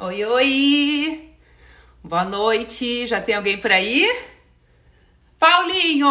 Oi, oi! Boa noite! Já tem alguém por aí? Paulinho!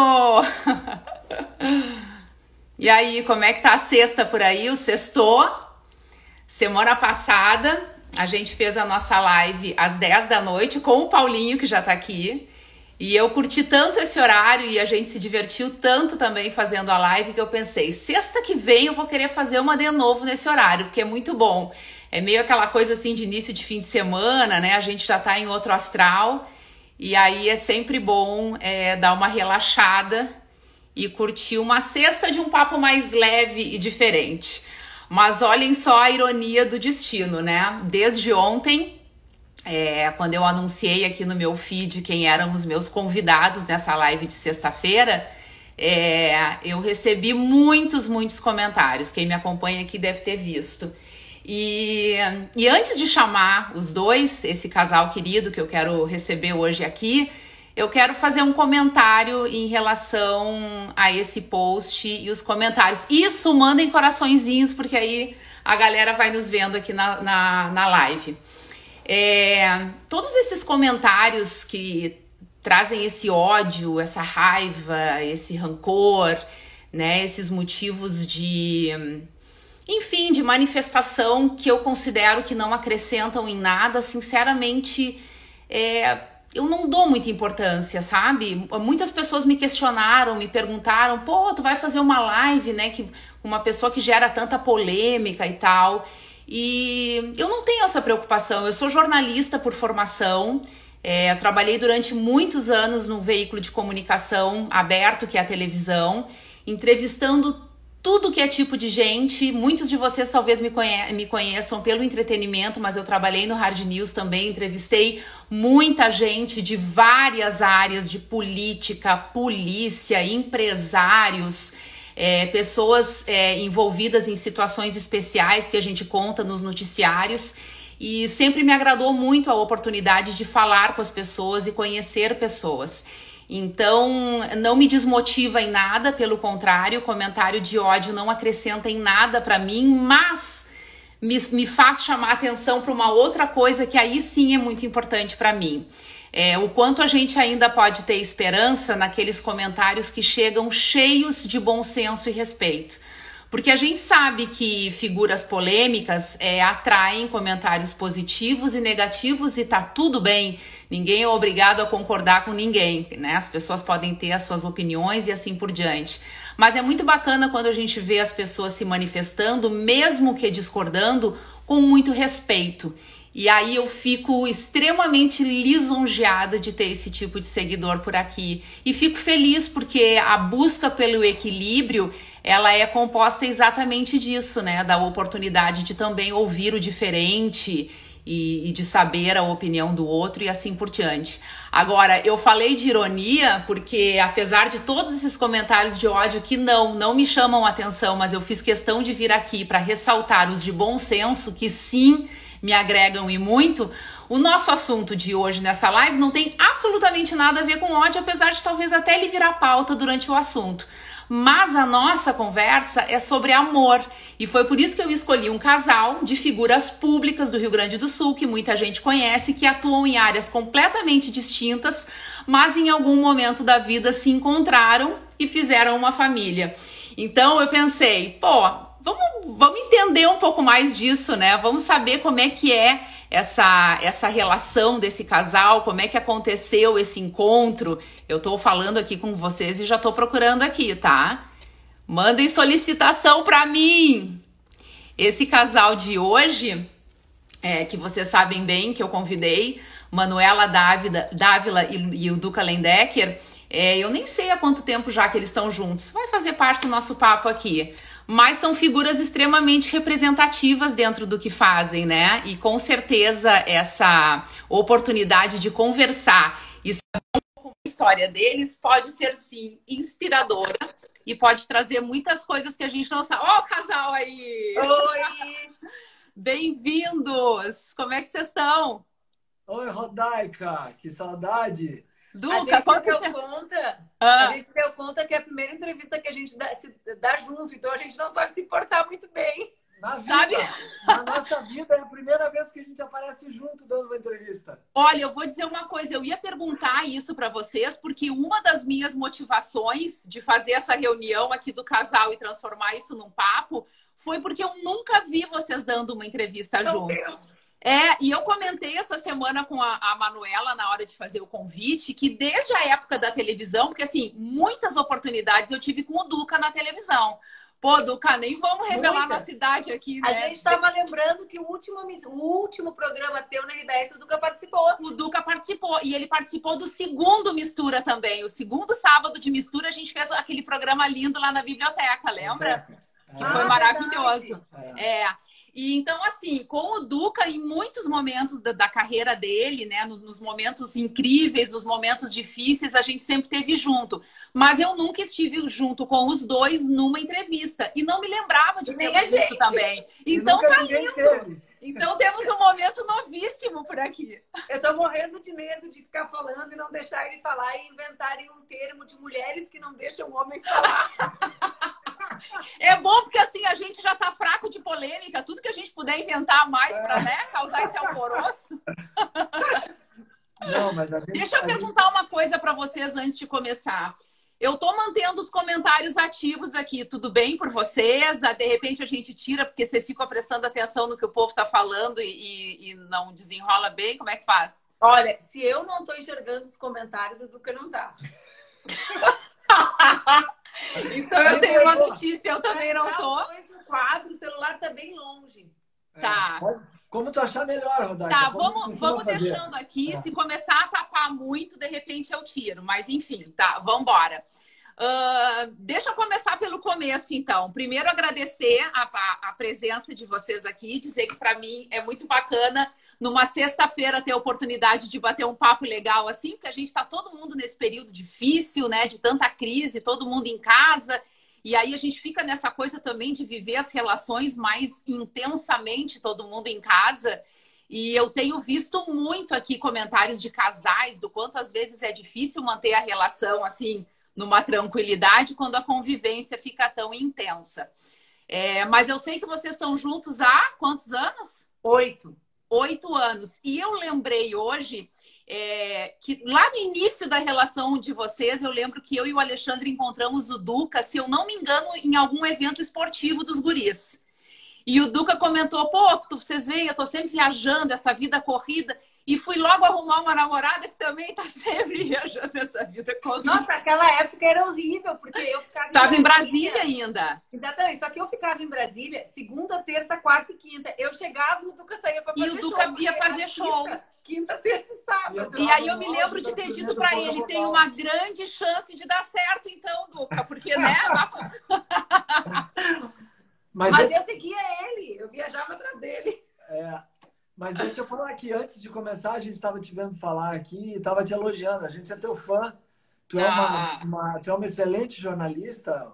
E aí, como é que tá a sexta por aí? O sextou? Semana passada a gente fez a nossa live às 10 da noite com o Paulinho, que já tá aqui. E eu curti tanto esse horário e a gente se divertiu tanto também fazendo a live que eu pensei, sexta que vem eu vou querer fazer uma de novo nesse horário, porque é muito bom. É meio aquela coisa assim de início de fim de semana, né? A gente já tá em outro astral e aí é sempre bom dar uma relaxada e curtir uma sexta de um papo mais leve e diferente. Mas olhem só a ironia do destino, né? Desde ontem, quando eu anunciei aqui no meu feed quem eram os meus convidados nessa live de sexta-feira, eu recebi muitos comentários. Quem me acompanha aqui deve ter visto. E antes de chamar os dois, esse casal querido que eu quero receber hoje aqui, eu quero fazer um comentário em relação a esse post e os comentários. Isso, mandem coraçõezinhos, porque aí a galera vai nos vendo aqui na live. Todos esses comentários que trazem esse ódio, essa raiva, esse rancor, né, esses motivos enfim, de manifestação que eu considero que não acrescentam em nada, sinceramente, eu não dou muita importância, sabe? Muitas pessoas me questionaram, me perguntaram, pô, tu vai fazer uma live, né, que uma pessoa que gera tanta polêmica e tal, e eu não tenho essa preocupação. Eu sou jornalista por formação, eu trabalhei durante muitos anos num veículo de comunicação aberto, que é a televisão, entrevistando tudo que é tipo de gente. Muitos de vocês talvez me conheçam pelo entretenimento, mas eu trabalhei no Hard News também, entrevistei muita gente de várias áreas, de política, polícia, empresários, pessoas envolvidas em situações especiais que a gente conta nos noticiários. E sempre me agradou muito a oportunidade de falar com as pessoas e conhecer pessoas. Então, não me desmotiva em nada, pelo contrário, comentário de ódio não acrescenta em nada para mim, mas me faz chamar atenção para uma outra coisa que aí sim é muito importante para mim. O quanto a gente ainda pode ter esperança naqueles comentários que chegam cheios de bom senso e respeito. Porque a gente sabe que figuras polêmicas atraem comentários positivos e negativos e tá tudo bem. Ninguém é obrigado a concordar com ninguém, né? As pessoas podem ter as suas opiniões e assim por diante. Mas é muito bacana quando a gente vê as pessoas se manifestando, mesmo que discordando, com muito respeito. E aí eu fico extremamente lisonjeada de ter esse tipo de seguidor por aqui. E fico feliz porque a busca pelo equilíbrio, ela é composta exatamente disso, né? Da oportunidade de também ouvir o diferente e de saber a opinião do outro e assim por diante. Agora, eu falei de ironia porque, apesar de todos esses comentários de ódio que não me chamam a atenção, mas eu fiz questão de vir aqui para ressaltar os de bom senso, que sim me agregam e muito, o nosso assunto de hoje nessa live não tem absolutamente nada a ver com ódio, apesar de talvez até ele virar pauta durante o assunto. Mas a nossa conversa é sobre amor, e foi por isso que eu escolhi um casal de figuras públicas do Rio Grande do Sul, que muita gente conhece, que atuam em áreas completamente distintas, mas em algum momento da vida se encontraram e fizeram uma família. Então eu pensei, pô, vamos entender um pouco mais disso, né? Vamos saber como é que é essa relação desse casal, como é que aconteceu esse encontro. Eu tô falando aqui com vocês e já tô procurando aqui, tá? Mandem solicitação pra mim! Esse casal de hoje, que vocês sabem bem que eu convidei, Manuela Dávila e o Duca Lendecker, eu nem sei há quanto tempo já que eles estão juntos. Vai fazer parte do nosso papo aqui. Mas são figuras extremamente representativas dentro do que fazem, né? E com certeza essa oportunidade de conversar e saber um pouco da história deles pode ser, sim, inspiradora e pode trazer muitas coisas que a gente não sabe. Ó, o casal aí! Oi! Bem-vindos! Como é que vocês estão? Oi, Rodaica, que saudade! Duca, A gente quanto se deu tempo? conta, Ah. a gente se deu conta que é a primeira entrevista que a gente dá junto, então a gente não sabe se portar muito bem. Na Sabe? vida, na nossa vida, é a primeira vez que a gente aparece junto dando uma entrevista. Olha, eu vou dizer uma coisa, eu ia perguntar isso para vocês, porque uma das minhas motivações de fazer essa reunião aqui do casal e transformar isso num papo foi porque eu nunca vi vocês dando uma entrevista juntos. E eu comentei essa semana com a Manuela na hora de fazer o convite, que desde a época da televisão, porque assim, muitas oportunidades eu tive com o Duca na televisão. Pô, Duca, nem vamos revelar nossa idade aqui, né? A gente estava lembrando que o último programa teu na RBS, o Duca participou. O Duca participou. E ele participou do segundo Mistura também. O segundo sábado de Mistura, a gente fez aquele programa lindo lá na biblioteca, lembra? Que foi maravilhoso. E então, assim, com o Duca, em muitos momentos da carreira dele, né? Nos momentos incríveis, nos momentos difíceis, a gente sempre esteve junto. Mas eu nunca estive junto com os dois numa entrevista. E não me lembrava de ter visto também. Então tá lindo. Então temos um momento novíssimo por aqui. Eu tô morrendo de medo de ficar falando e não deixar ele falar e inventarem um termo de mulheres que não deixam homens falar. É bom porque assim a gente já tá fraco de polêmica, tudo que a gente puder inventar mais para, né, causar esse alvoroço. Não, mas Deixa eu perguntar uma coisa para vocês antes de começar. Eu tô mantendo os comentários ativos aqui, tudo bem por vocês? De repente a gente tira porque vocês ficam prestando atenção no que o povo tá falando e não desenrola bem, como é que faz? Olha, se eu não tô enxergando os comentários, o Duca não tá. Então eu tenho uma notícia, eu também não tô. No quadro, o celular tá bem longe. Tá. Como tu achar melhor, Rodaica. Tá, vamos deixando aqui. Se começar a tapar muito, de repente eu tiro. Mas enfim, tá, vamos embora. Deixa eu começar pelo começo, então. Primeiro, agradecer a presença de vocês aqui, dizer que para mim é muito bacana numa sexta-feira ter a oportunidade de bater um papo legal assim, porque a gente está todo mundo nesse período difícil, né, de tanta crise, todo mundo em casa, e aí a gente fica nessa coisa também de viver as relações mais intensamente, todo mundo em casa. E eu tenho visto muito aqui comentários de casais, do quanto às vezes é difícil manter a relação assim, numa tranquilidade, quando a convivência fica tão intensa. Mas eu sei que vocês estão juntos há quantos anos? 8. 8 anos. E eu lembrei hoje que lá no início da relação de vocês, eu lembro que eu e o Alexandre encontramos o Duca, se eu não me engano, em algum evento esportivo dos guris. E o Duca comentou, pô, vocês veem, eu tô sempre viajando, essa vida corrida. E fui logo arrumar uma namorada que também tá sempre viajando essa vida corrida. Nossa, aquela época era horrível, porque eu ficava... Tava em Brasília ainda. Exatamente, só que eu ficava em Brasília segunda, terça, quarta e quinta. Eu chegava e o Duca saía pra fazer show. E o Duca ia fazer show. Quinta, sexta e sábado. E aí eu me lembro de ter dito pra ele, tem uma grande chance de dar certo então, Duca, porque, né? Mas eu seguia ele, eu viajava atrás dele. Mas deixa eu falar aqui, antes de começar, a gente estava te vendo falar aqui e estava te elogiando. A gente é teu fã. Tu é uma excelente jornalista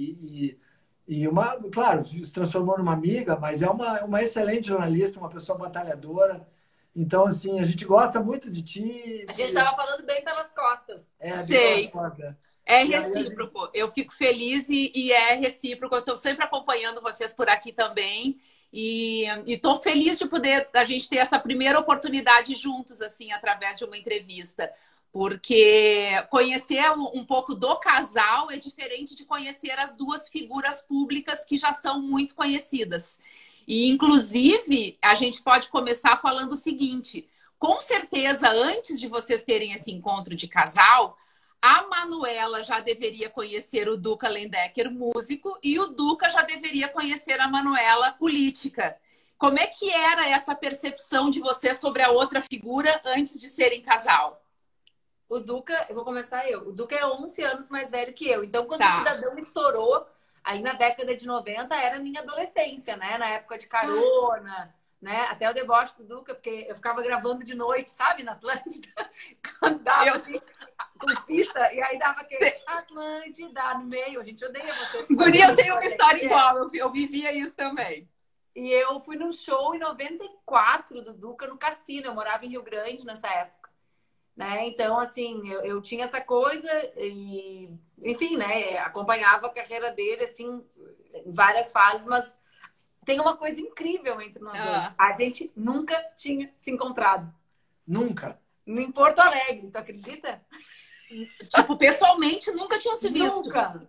claro, se transformou numa amiga, mas é uma excelente jornalista, uma pessoa batalhadora. Então, assim, a gente gosta muito de ti. A gente estava falando bem pelas costas. Sei. É recíproco. Eu fico feliz e é recíproco. Eu estou sempre acompanhando vocês por aqui também. E estou feliz de poder a gente ter essa primeira oportunidade juntos, assim, através de uma entrevista. Porque conhecer um pouco do casal é diferente de conhecer as duas figuras públicas que já são muito conhecidas. E, inclusive, a gente pode começar falando o seguinte. Com certeza, antes de vocês terem esse encontro de casal, a Manuela já deveria conhecer o Duca Lendecker, músico, e o Duca já deveria conhecer a Manuela, política. Como é que era essa percepção de você sobre a outra figura antes de serem casal? O Duca, eu vou começar eu. O Duca é 11 anos mais velho que eu. Então, quando o Cidadão estourou, ali na década de 90, era minha adolescência, né? Na época de carona, né? Até o deboche do Duca, porque eu ficava gravando de noite, sabe? Na Atlântida. Quando dava assim, com fita, e aí dava aquele Atlântida no meio. A gente odeia você. Guria, eu tenho uma história igual. Eu vivia isso também. E eu fui num show em 94 do Duca no Cassino. Eu morava em Rio Grande nessa época. Né? Então, assim, eu tinha essa coisa e, enfim, né? Acompanhava a carreira dele, assim, em várias fases, mas tem uma coisa incrível entre nós dois. A gente nunca tinha se encontrado. Nunca? Em Porto Alegre, tu acredita? Tipo, pessoalmente, nunca tinham se visto.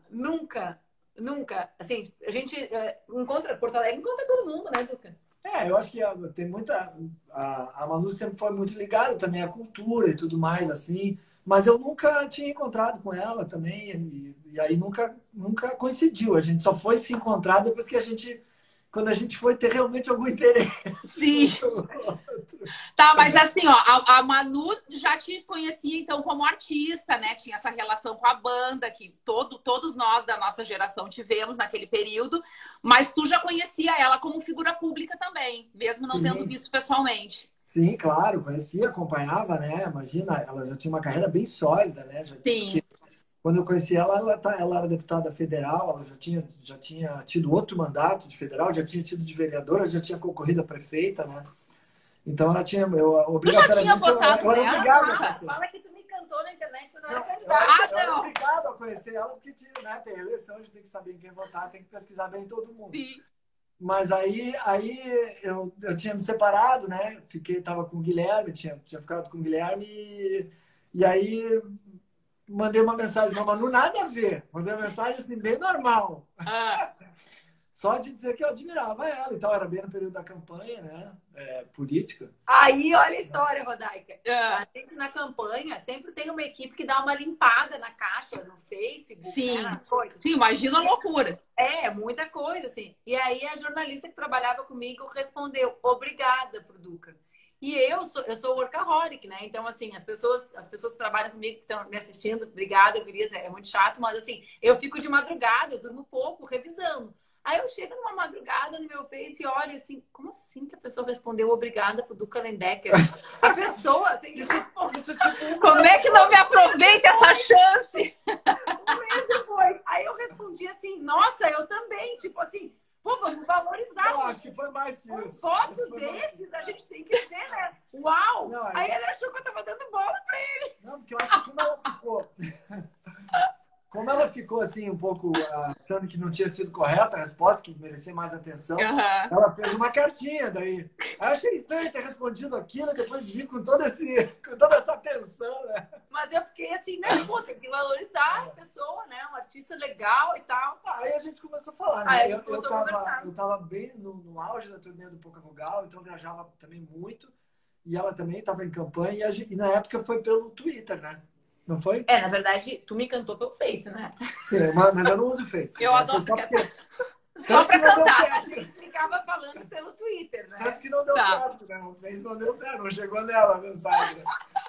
Nunca. Assim, a gente encontra, Porto Alegre encontra todo mundo, né, Duca? Eu acho que tem muita... A Manu sempre foi muito ligada também à cultura e tudo mais, assim. Mas eu nunca tinha encontrado com ela também. E aí nunca coincidiu. A gente só foi se encontrar depois que quando a gente foi ter realmente algum interesse. Sim. Tá, mas assim, ó, a Manu já te conhecia, então, como artista, né? Tinha essa relação com a banda, que todos nós da nossa geração tivemos naquele período, mas tu já conhecia ela como figura pública também, mesmo não tendo visto pessoalmente. Sim, claro, conhecia, acompanhava, né? Imagina, ela já tinha uma carreira bem sólida, né? Sim. Quando eu conheci ela, ela era deputada federal, ela já tinha tido outro mandato de federal, já tinha tido de vereadora, já tinha concorrido a prefeita, né? Então ela tinha, obrigatoriamente... Tu já tinha votado nela? Fala que tu me encantou na internet quando eu era candidata. Eu era obrigado a conhecer ela, porque né, tem eleição, a gente tem que saber em quem votar, tem que pesquisar bem todo mundo. Sim. Mas aí eu tinha me separado, né? Tava com o Guilherme, tinha ficado com o Guilherme e aí mandei uma mensagem pra Manu, nada a ver. Mandei uma mensagem assim, bem normal. Só de dizer que eu admirava ela e tal. Era bem no período da campanha, né? Política. Aí, olha a história, Rodaica. A gente na campanha sempre tem uma equipe que dá uma limpada na caixa, no Facebook. Sim, né? Sim, imagina a loucura. Muita coisa, assim. E aí a jornalista que trabalhava comigo respondeu, obrigada pro Duca. E eu sou workaholic, né? Então, assim, as pessoas que trabalham comigo, que estão me assistindo, obrigada, gurias, é muito chato, mas assim, eu fico de madrugada, eu durmo pouco, revisando. Aí eu chego numa madrugada no meu Face e olho assim, como assim que a pessoa respondeu obrigada pro Duca Lendecker? A pessoa tem que responder. Como é que não me aproveita essa chance? Um mês depois. Aí eu respondi assim, nossa, eu também. Tipo assim, pô, vamos valorizar. Eu acho que foi mais que isso. Fotos desses, a gente tem que dizer, né? Uau! Não, aí ele achou que eu tava dando bola pra ele. Não, porque eu acho que como ela ficou... Como ela ficou assim um pouco achando que não tinha sido correta a resposta, que merecia mais atenção, ela fez uma cartinha daí. Aí eu achei estranho ter respondido aquilo e depois vi com toda essa atenção, né? Mas eu fiquei assim, né? Pô, tem que valorizar a pessoa, né? Um artista legal e tal. Aí a gente começou a falar, né? Eu tava bem no auge da turnê do Pouca Vogal, então eu viajava também muito. E ela também estava em campanha. E na época foi pelo Twitter, né? Não foi? Na verdade, tu me cantou pelo Face, né? Sim, mas eu não uso o Face. Eu adoro só pra cantar. A gente ficava falando pelo Twitter, né? Tanto que não deu certo, né? O Face não deu certo, não chegou nela a mensagem.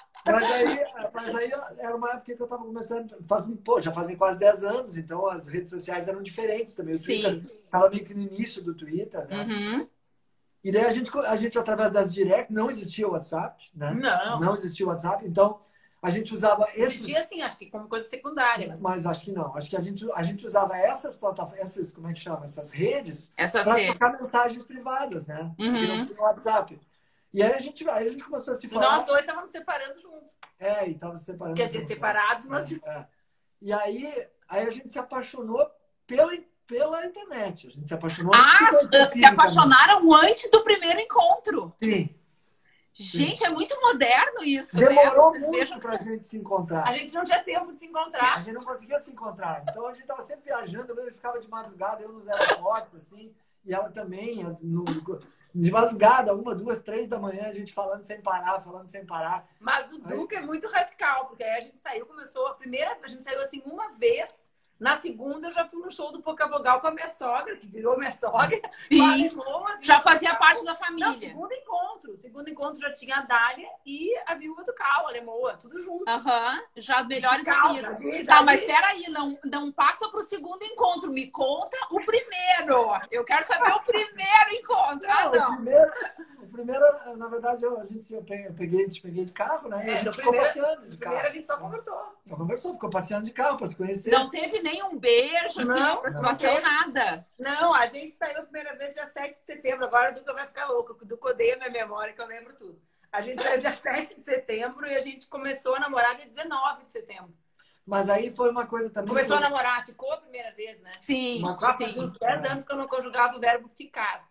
Mas aí era uma época que eu tava começando, já fazem quase 10 anos, então as redes sociais eram diferentes também. O Twitter tava meio que no início do Twitter, né? E daí a gente através das direct, não existia o WhatsApp, né? Não existia o WhatsApp, então a gente usava esses... Existia, assim, acho que como coisa secundária. Mas acho que não. Acho que a gente usava essas plataformas, como é que chama? Essas redes para trocar mensagens privadas, né? Porque não tinha o WhatsApp. E aí a gente começou a se falar... Nós dois estávamos separando juntos. E estávamos separando Quer dizer, separados, mas... E aí a gente se apaixonou pela internet. A gente se apaixonou... se apaixonaram antes do primeiro encontro. Sim. Gente, é muito moderno isso. Demorou muito pra gente se encontrar. A gente não tinha tempo de se encontrar. A gente não conseguia se encontrar. Então a gente tava sempre viajando, eu ficava de madrugada, eu nos aeroportos, assim, e ela também, de madrugada, 1, 2, 3 da manhã, a gente falando sem parar. Mas o Duca é muito radical, porque aí a gente saiu, a gente saiu assim uma vez. Na segunda, eu já fui no show do Pouca Vogal com a minha sogra, que virou minha sogra. Sim, já fazia parte da família. Não, segundo encontro já tinha a Dália e a viúva do Cal, a Lemoa, tudo junto. Já melhores amigos. Tá, mas peraí, não passa pro segundo encontro, me conta o primeiro. Eu quero saber o primeiro encontro. O primeiro, na verdade, eu te peguei de carro, né? E a gente ficou passeando de carro. Primeiro a gente só conversou. Ficou passeando de carro para se conhecer. Não teve nem um beijo, assim, uma aproximação, nada. Não, a gente saiu a primeira vez dia 7 de setembro. Agora o Duca vai ficar louco. O Duca odeia minha memória, que eu lembro tudo. A gente saiu dia 7 de setembro e a gente começou a namorar dia 19 de setembro. Mas aí foi uma coisa também... Começou a namorar, ficou a primeira vez, né? Sim. Fazia uns 10 anos que eu não conjugava o verbo ficar.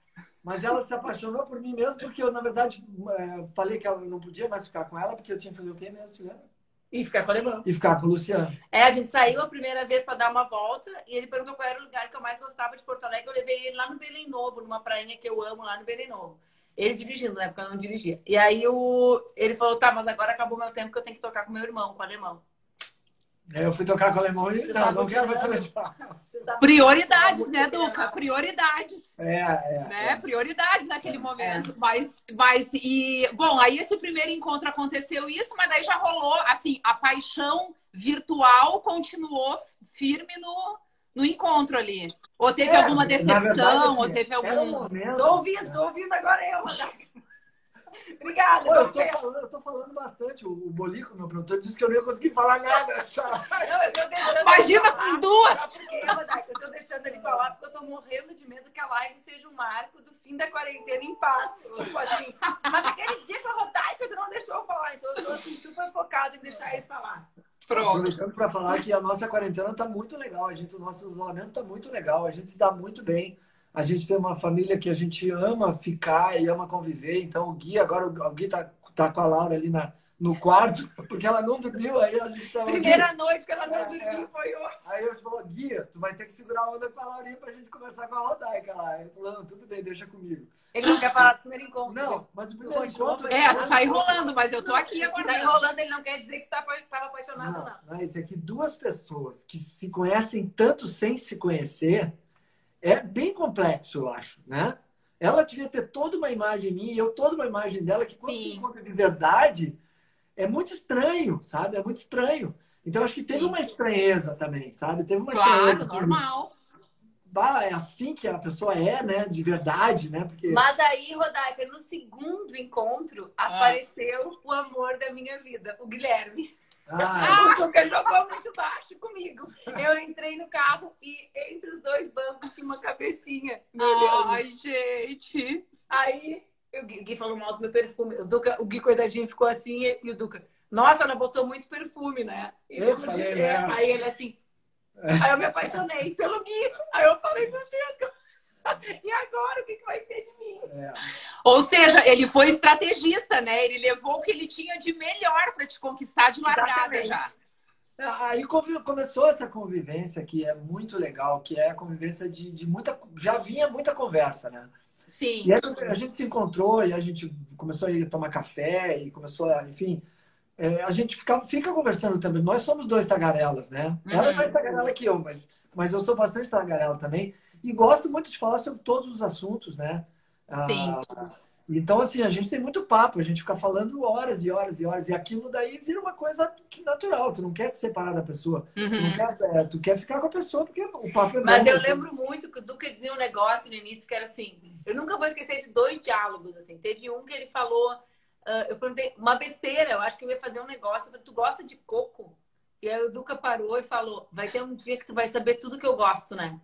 Mas ela se apaixonou por mim mesmo porque eu, na verdade, falei que eu não podia mais ficar com ela porque eu tinha que fazer o quê mesmo, né? E ficar com o alemão. E ficar com o Luciano. A gente saiu a primeira vez para dar uma volta e ele perguntou qual era o lugar que eu mais gostava de Porto Alegre. Eu levei ele lá no Belém Novo, numa prainha que eu amo lá no Belém Novo. Ele dirigindo, na época eu não dirigia. E aí ele falou, tá, mas agora acabou meu tempo que eu tenho que tocar com meu irmão, com o alemão. Eu fui tocar com o alemão e não quero mais saber de falar. Prioridades, né, Duca? Prioridades. Né? Prioridades naquele momento. Bom, aí esse primeiro encontro aconteceu isso, mas daí já rolou, assim, a paixão virtual continuou firme no encontro ali. Ou teve alguma decepção, verdade, assim, ou teve algum... momento... Tô ouvindo agora eu, Rodaica. Obrigada. Pô, eu tô falando bastante. O Bolico, meu produtor, disse que eu não ia conseguir falar nada. Não, eu tô deixando. Imagina com duas! Eu tô deixando ele falar porque eu tô morrendo de medo que a live seja um marco do fim da quarentena em paz. Tipo assim, mas aquele dia com a Rodaica você não deixou eu falar. Então eu tô assim, super focada em deixar ele falar. Pronto. Aproveitando para falar que a nossa quarentena tá muito legal. O nosso isolamento tá muito legal. A gente se dá muito bem. A gente tem uma família que a gente ama ficar e ama conviver. Então, o Gui, agora o Gui tá com a Laura ali no quarto, porque ela não dormiu. Aí a gente tava, primeira noite que ela não dormiu foi hoje. Aí eu falou, Gui, tu vai ter que segurar a onda com a Laurinha pra gente conversar com a Rodaica lá. Ele falou, tudo bem, deixa comigo. Ele não quer falar do primeiro encontro. Não, mas o primeiro encontro... tá enrolando, mas eu tô aqui agora. Tá enrolando, ele não quer dizer que você tava apaixonado, não. Não é isso aqui. Duas pessoas que se conhecem tanto sem se conhecer... É bem complexo, eu acho, né? Ela devia ter toda uma imagem minha e eu toda uma imagem dela que quando se encontra de verdade é muito estranho, sabe? É muito estranho. Então, acho que teve uma estranheza também, sabe? Teve uma estranheza. Normal. É assim que a pessoa é, né? De verdade, né? Porque... Mas aí, Rodaica, no segundo encontro, apareceu o amor da minha vida, o Guilherme. Porque jogou muito baixo comigo. Eu entrei no carro e entre os dois bancos tinha uma cabecinha me olhando. Ai, gente. Aí o Gui falou mal do meu perfume. O Gui, coitadinho, ficou assim e o Duca, nossa, ela botou muito perfume, né? E eu falei, né? Aí ele assim, aí eu me apaixonei pelo Gui. Aí eu falei, meu Deus, e agora o que vai ser de mim? Ou seja, ele foi estrategista, né? Ele levou o que ele tinha de melhor para te conquistar de largada já. Aí começou essa convivência que é muito legal, que é a convivência de muita... Já vinha muita conversa, né? Sim. E aí a gente se encontrou e a gente começou a ir tomar café e começou a... Enfim, a gente fica conversando também. Nós somos dois tagarelas, né? Ela é mais tagarela que eu, mas eu sou bastante tagarela também. E gosto muito de falar sobre todos os assuntos, né? Sim. Então, assim, a gente tem muito papo, a gente fica falando horas e horas e horas, e aquilo daí vira uma coisa natural, tu não quer te separar da pessoa, tu quer ficar com a pessoa, porque o papo é bom. Mas eu lembro muito que o Duca dizia um negócio no início que era assim, eu nunca vou esquecer de dois diálogos, assim, teve um que ele falou, eu perguntei, uma besteira, eu acho que eu ia fazer um negócio, eu falei, tu gosta de coco? E aí o Duca parou e falou, vai ter um dia que tu vai saber tudo que eu gosto, né?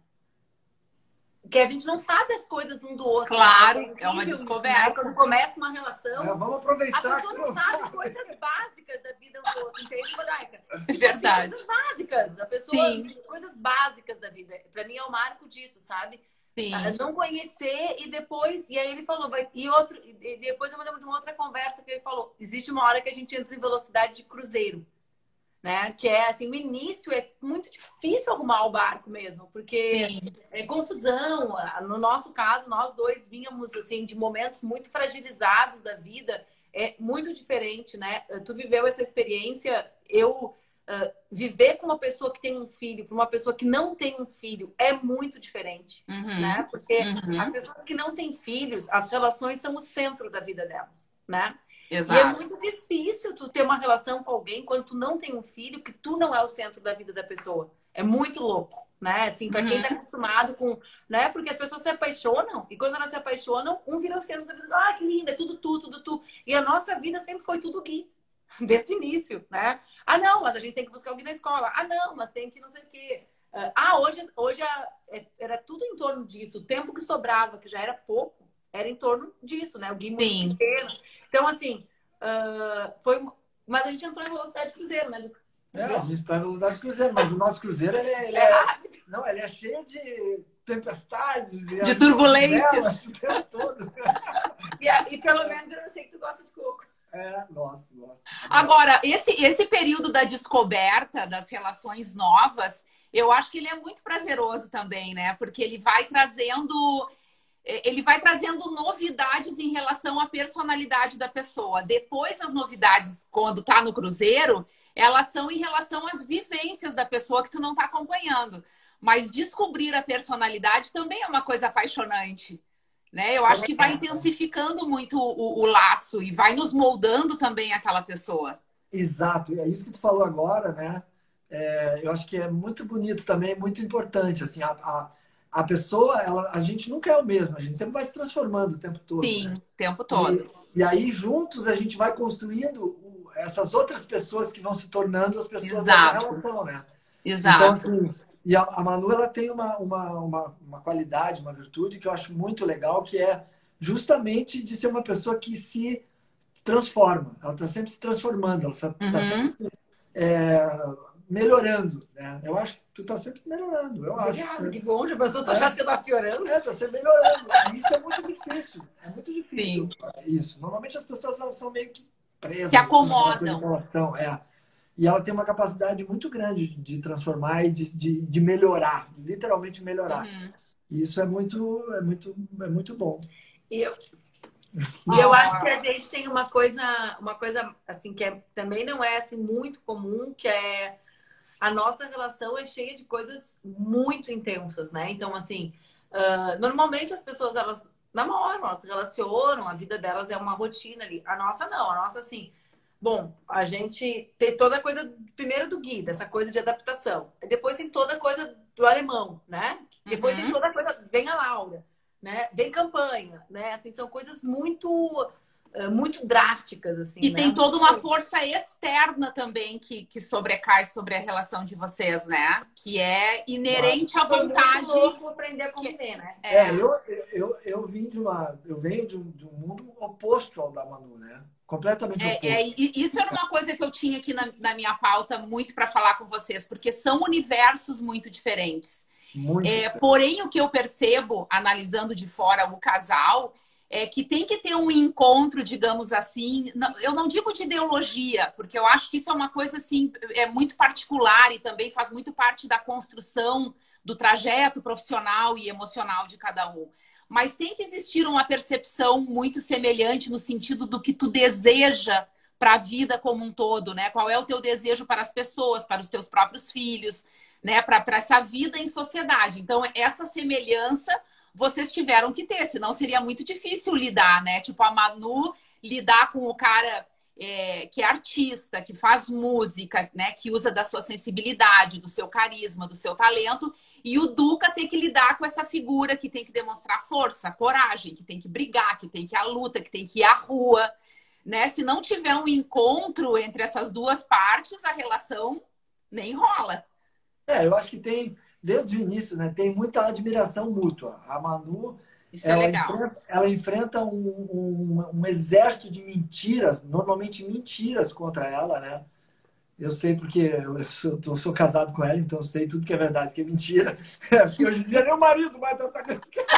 Que a gente não sabe as coisas um do outro. Claro, é uma descoberta. Né? Quando começa uma relação, vamos aproveitar. A pessoa não sabe coisas básicas da vida um do outro, entende, Rodaica? Verdade. Coisas básicas. A pessoa, coisas básicas da vida. Pra mim é o marco disso, sabe? Sim. Não conhecer e depois... E aí ele falou... E depois eu me lembro de uma outra conversa que ele falou. Existe uma hora que a gente entra em velocidade de cruzeiro. Né? Que é assim, o início é muito difícil arrumar o barco mesmo, porque é confusão. No nosso caso, nós dois vínhamos assim de momentos muito fragilizados da vida, é muito diferente, né? Tu viveu essa experiência, eu viver com uma pessoa que tem um filho, para uma pessoa que não tem um filho, é muito diferente, né? Porque as pessoas que não têm filhos, as relações são o centro da vida delas, né? Exato. E é muito difícil tu ter uma relação com alguém quando tu não tem um filho, que tu não é o centro da vida da pessoa. É muito louco, né? Assim, pra quem tá acostumado com... né? Porque as pessoas se apaixonam e quando elas se apaixonam, um vira o centro da vida. Ah, que linda, é tudo tu, tudo tu. E a nossa vida sempre foi tudo Gui. Desde o início, né? Ah, não, mas a gente tem que buscar alguém na escola. Ah, não, mas tem que não sei o quê. Hoje era tudo em torno disso. O tempo que sobrava, que já era pouco, era em torno disso, né? O Gui muito pequeno. Então, assim, mas a gente entrou em velocidade de cruzeiro, né, Lucas? A gente está em velocidade de cruzeiro, mas o nosso cruzeiro, ele é cheio de tempestades. De turbulências. O tempo todo. E pelo menos eu sei que tu gosta de coco. Gosto. Agora, esse período da descoberta das relações novas, eu acho que ele é muito prazeroso também, né? Porque ele vai trazendo novidades em relação à personalidade da pessoa. Depois, as novidades, quando tá no cruzeiro, elas são em relação às vivências da pessoa que tu não tá acompanhando. Mas descobrir a personalidade também é uma coisa apaixonante. Né? Eu acho que vai intensificando muito o laço e vai nos moldando também aquela pessoa. Exato, é isso que tu falou agora, né? Eu acho que é muito bonito também, muito importante. Assim, a pessoa, a gente nunca é o mesmo, a gente sempre vai se transformando o tempo todo. Sim, né? o tempo todo. E aí, juntos, a gente vai construindo essas outras pessoas que vão se tornando as pessoas dessa relação, né? Exato. Então, assim, e a Manu, ela tem uma qualidade, uma virtude que eu acho muito legal, que é justamente de ser uma pessoa que se transforma. Ela está sempre se transformando, ela está sempre melhorando, né? Eu acho que tu está sempre melhorando, eu acho. Que bom, já pensou se achasse que eu estava piorando? Está sempre melhorando. E isso é muito difícil. É muito difícil. Sim. Isso. Normalmente as pessoas elas são meio que presas. Se acomodam. E ela tem uma capacidade muito grande de transformar e de melhorar, literalmente melhorar. E isso é muito bom. E eu acho que a gente tem uma coisa assim que também não é assim muito comum, que é a nossa relação é cheia de coisas muito intensas, né? Então, assim, normalmente as pessoas elas namoram, elas se relacionam, a vida delas é uma rotina ali. A nossa não, a nossa assim. Bom, a gente tem toda a coisa, primeiro do Gui, dessa coisa de adaptação. Depois tem toda a coisa do alemão, né? Depois tem toda a coisa, vem a Laura, né? Vem campanha, né? Assim, são coisas muito drásticas, assim, E né? tem toda uma força externa também que sobrecai sobre a relação de vocês, né? Que é inerente à vontade. Foi muito louco aprender a conviver, né? Eu venho de um mundo oposto ao da Manu, né? Completamente oposto. Isso era uma coisa que eu tinha aqui na minha pauta muito para falar com vocês, porque são universos muito diferentes. Porém, o que eu percebo, analisando de fora o casal, é que tem que ter um encontro, digamos assim, eu não digo de ideologia, porque eu acho que isso é uma coisa assim, muito particular e também faz muito parte da construção do trajeto profissional e emocional de cada um. Mas tem que existir uma percepção muito semelhante no sentido do que tu deseja para a vida como um todo, né? Qual é o teu desejo para as pessoas, para os teus próprios filhos, né? Para essa vida em sociedade. Então, essa semelhança vocês tiveram que ter, senão seria muito difícil lidar, né? Tipo, a Manu lidar com o cara que é artista, que faz música, né? Que usa da sua sensibilidade, do seu carisma, do seu talento. E o Duca tem que lidar com essa figura que tem que demonstrar força, coragem, que tem que brigar, que tem que ir à luta, que tem que ir à rua, né? Se não tiver um encontro entre essas duas partes, a relação nem rola. Eu acho que tem, desde o início, né? Tem muita admiração mútua. A Manu, isso é legal. Ela enfrenta um exército de mentiras, normalmente mentiras contra ela, né? Eu sei porque eu sou casado com ela, então eu sei tudo que é verdade, que é mentira. Porque hoje em dia nem o marido mais tá sabendo que é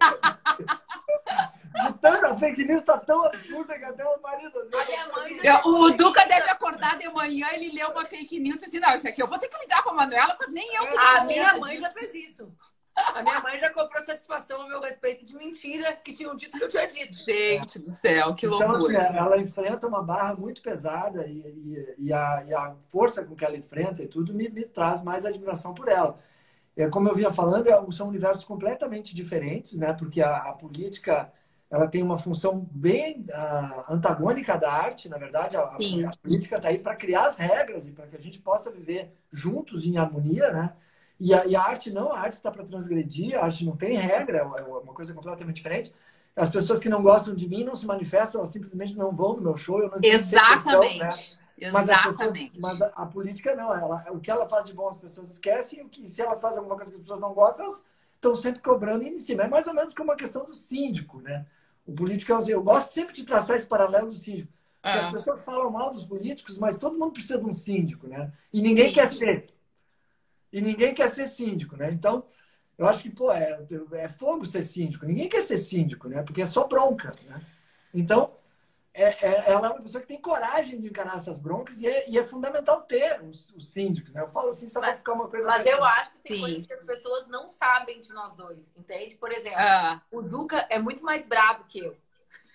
então, a fake news tá tão absurda que até o marido... O Duca deve acordar de manhã, ele leu uma fake news e disse, não, isso aqui eu vou ter que ligar pra Manuela, porque nem eu... A minha mãe já fez isso. A minha mãe já comprou satisfação ao meu respeito de mentira que tinham dito que eu tinha dito. Gente do céu, que loucura. Então, assim, ela enfrenta uma barra muito pesada e a força com que ela enfrenta e tudo me traz mais admiração por ela. Como eu vinha falando, são universos completamente diferentes, né? Porque a política ela tem uma função bem antagônica da arte, na verdade. A política está aí para criar as regras e para que a gente possa viver juntos em harmonia, né? E a arte não, a arte está para transgredir, a arte não tem regra, é uma coisa completamente diferente. As pessoas que não gostam de mim não se manifestam, elas simplesmente não vão no meu show. Eu não Exatamente. Exatamente. Né? Exatamente. Mas a política não, o que ela faz de bom as pessoas esquecem, se ela faz alguma coisa que as pessoas não gostam, elas estão sempre cobrando em cima. É mais ou menos como uma questão do síndico, né? O político, eu gosto sempre de traçar esse paralelo do síndico. Porque as pessoas falam mal dos políticos, mas todo mundo precisa de um síndico, né? E ninguém quer ser. E ninguém quer ser síndico, né? Então, Eu acho que, pô, é fogo ser síndico. Ninguém quer ser síndico, né? Porque é só bronca, né? Então, ela é uma pessoa que tem coragem de encarar essas broncas e é fundamental ter os síndicos, né? Eu falo assim só para ficar uma coisa... Mas eu acho que tem Sim. coisas que as pessoas não sabem de nós dois, entende? Por exemplo, o Duca é muito mais brabo que eu.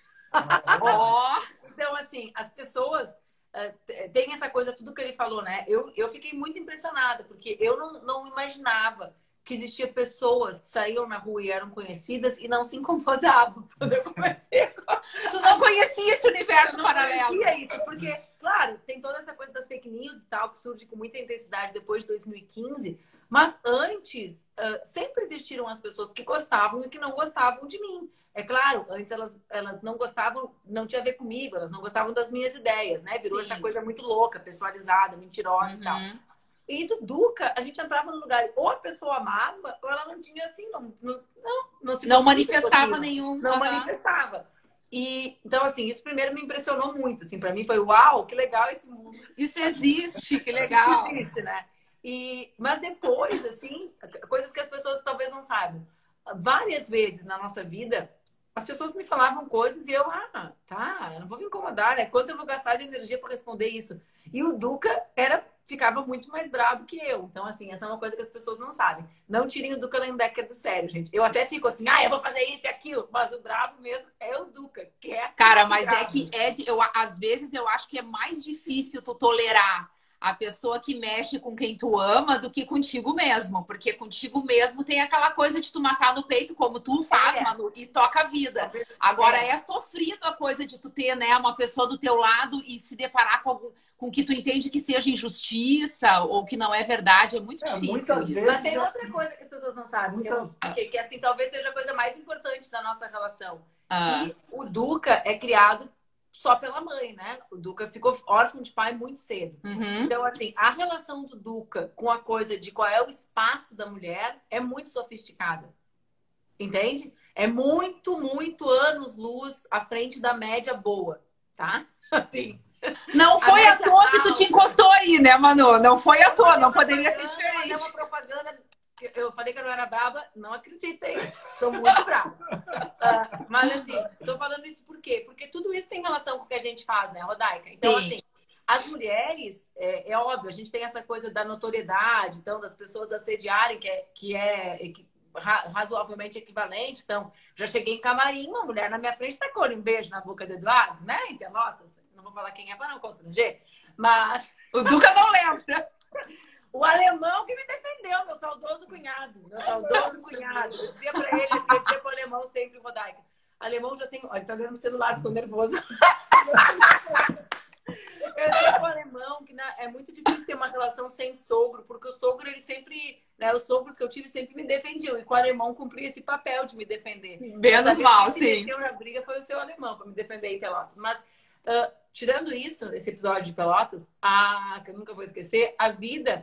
Então, assim, as pessoas têm essa coisa, tudo que ele falou, né? Eu fiquei muito impressionada, porque eu não imaginava que existia pessoas que saíam na rua e eram conhecidas e não se incomodavam quando eu comecei. Tu não conhecia esse universo paralelo. Eu não conhecia isso, porque, claro, tem toda essa coisa das fake news e tal, que surge com muita intensidade depois de 2015, mas antes sempre existiram as pessoas que gostavam e que não gostavam de mim. É claro, antes elas não gostavam, não tinha a ver comigo, elas não gostavam das minhas ideias, né? Virou essa coisa muito louca, pessoalizada, mentirosa e tal. E do Duca, a gente entrava no lugar, ou a pessoa amava, ou ela não tinha assim, não manifestava nenhum. Não manifestava. E, então, assim, isso primeiro me impressionou muito. Assim, para mim foi, uau, que legal esse mundo. Isso existe, que legal. Isso existe, né? Mas depois, assim, coisas que as pessoas talvez não saibam. Várias vezes na nossa vida, as pessoas me falavam coisas e eu, tá, eu não vou me incomodar, né? Quanto eu vou gastar de energia para responder isso? E o Duca ficava muito mais bravo que eu. Então, assim, essa é uma coisa que as pessoas não sabem. Não tirem o Duca Lendecker do sério, gente. Eu até fico assim, eu vou fazer isso e aquilo. Mas o bravo mesmo é o Duca, que é... Cara, mas bravo. Às vezes eu acho que é mais difícil tu tolerar a pessoa que mexe com quem tu ama do que contigo mesmo. Porque contigo mesmo tem aquela coisa de tu matar no peito, como tu faz, Manu, e toca a vida. Agora é sofrido a coisa de tu ter, né, uma pessoa do teu lado e se deparar com que tu entende que seja injustiça ou que não é verdade. É muito difícil. Muitas vezes mas tem outra coisa que as pessoas não sabem, que assim, talvez seja a coisa mais importante da nossa relação. Que o Duca é criado só pela mãe, né? O Duca ficou órfão de pai muito cedo. Então, assim, a relação do Duca com a coisa de qual é o espaço da mulher é muito sofisticada. Entende? É muito, muito anos-luz à frente da média boa, tá? Assim... Não foi à toa que tu te encostou aí, né, Manu? Não foi à toa, não poderia ser diferente. É uma propaganda... Eu falei que eu não era brava, não acreditem. Sou muito brava. Mas assim, eu tô falando isso por quê? Porque tudo isso tem relação com o que a gente faz, né, Rodaica? Então, assim, as mulheres, é óbvio, a gente tem essa coisa da notoriedade, então, das pessoas assediarem, que é razoavelmente equivalente. Então, já cheguei em camarim, uma mulher na minha frente tacou um beijo na boca do Eduardo, né? Em Pelotas. Não vou falar quem é para não constranger, mas... O Duca não lembra. O alemão que me defendeu, meu saudoso cunhado. Meu saudoso cunhado. Eu dizia pra ele, assim, eu dizia pro alemão sempre, Rodaica. Alemão já tem... Olha, ele tá vendo no celular, ficou nervoso. Eu dizia pro alemão que é muito difícil ter uma relação sem sogro, porque o sogro, ele sempre... Né, os sogros que eu tive sempre me defendiam. E com o alemão cumpria esse papel de me defender. Menos mal, sim. A briga foi o seu alemão para me defender em Pelotas. Mas... tirando isso, esse episódio de Pelotas, que eu nunca vou esquecer, a vida,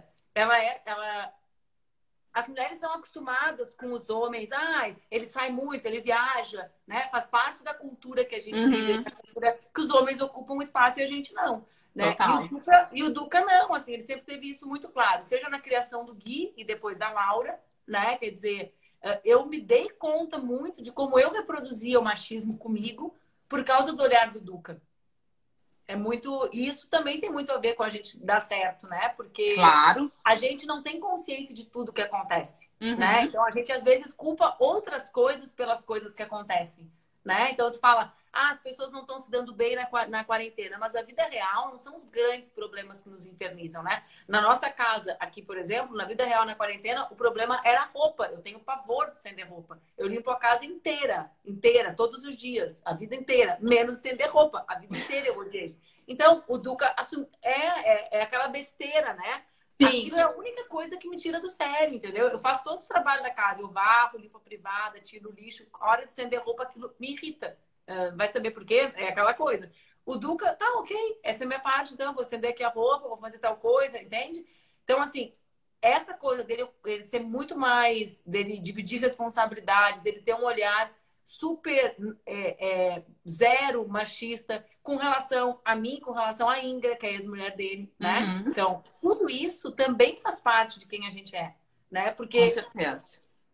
as mulheres são acostumadas com os homens, ele sai muito, ele viaja, né? Faz parte da cultura que a gente vive, que os homens ocupam um espaço e a gente não. Né? E o Duca não, assim, ele sempre teve isso muito claro, seja na criação do Gui e depois da Laura, né? Quer dizer, eu me dei conta muito de como eu reproduzia o machismo comigo por causa do olhar do Duca. É muito... E isso também tem muito a ver com a gente dar certo, né? Porque a gente não tem consciência de tudo que acontece, né? Então, a gente, às vezes, culpa outras coisas pelas coisas que acontecem, né? Então, tu fala, as pessoas não estão se dando bem na quarentena. Mas a vida real não são os grandes problemas que nos infernizam, né? Na nossa casa, aqui, por exemplo, na vida real, na quarentena, o problema era a roupa. Eu tenho pavor de estender roupa. Eu limpo a casa inteira, todos os dias, a vida inteira. Menos estender roupa. A vida inteira eu odiei. Então, o Duca é aquela besteira, né? Sim. Aquilo é a única coisa que me tira do sério, entendeu? Eu faço todos os trabalhos da casa. Eu varro, limpo a privada, tiro o lixo. A hora de estender roupa, aquilo me irrita. Vai saber por quê? É aquela coisa. O Duca, tá, ok. Essa é a minha parte, então. Vou estender aqui a roupa, vou fazer tal coisa, entende? Então, assim, essa coisa dele ser muito mais... Dele dividir responsabilidades, dele ter um olhar super zero machista com relação a mim, com relação à Ingra, que é a ex-mulher dele, né? Então, tudo isso também faz parte de quem a gente é, né? Porque com certeza.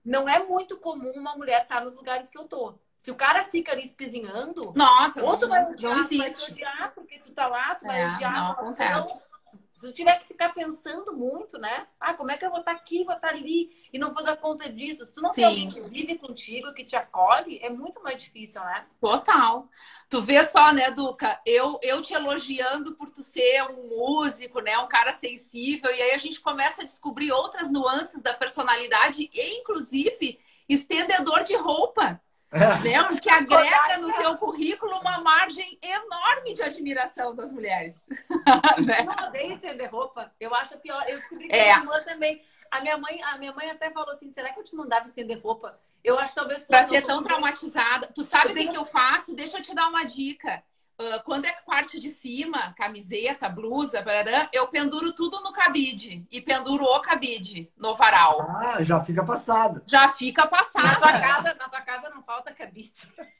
não é muito comum uma mulher estar nos lugares que eu tô. Se o cara fica ali espizinhando, Nossa, ou tu vai odiar, não tu vai te existe. odiar porque tu tá lá, tu vai odiar Não a relação. acontece. Se tu tiver que ficar pensando muito, né? Ah, como é que eu vou estar aqui, vou estar ali e não vou dar conta disso? Se tu não tem alguém que vive contigo, que te acolhe, é muito mais difícil, né? Total. Tu vê só, né, Duca? Eu te elogiando por tu ser um músico, né? Um cara sensível. E aí a gente começa a descobrir outras nuances da personalidade e, inclusive, estendedor de roupa. Né? O que agrega no teu currículo uma margem enorme de admiração das mulheres. Eu não odeio estender roupa. Eu acho pior. Eu descobri que a minha irmã também. A minha mãe até falou assim: será que eu te mandava estender roupa? Eu acho que talvez pra ser tão traumatizada. Tu sabe o que eu faço? Deixa eu te dar uma dica. Quando é parte de cima, camiseta, blusa, eu penduro tudo no cabide. E penduro o cabide no varal. Ah, já fica passada. Já fica passada. Na tua casa não falta cabide.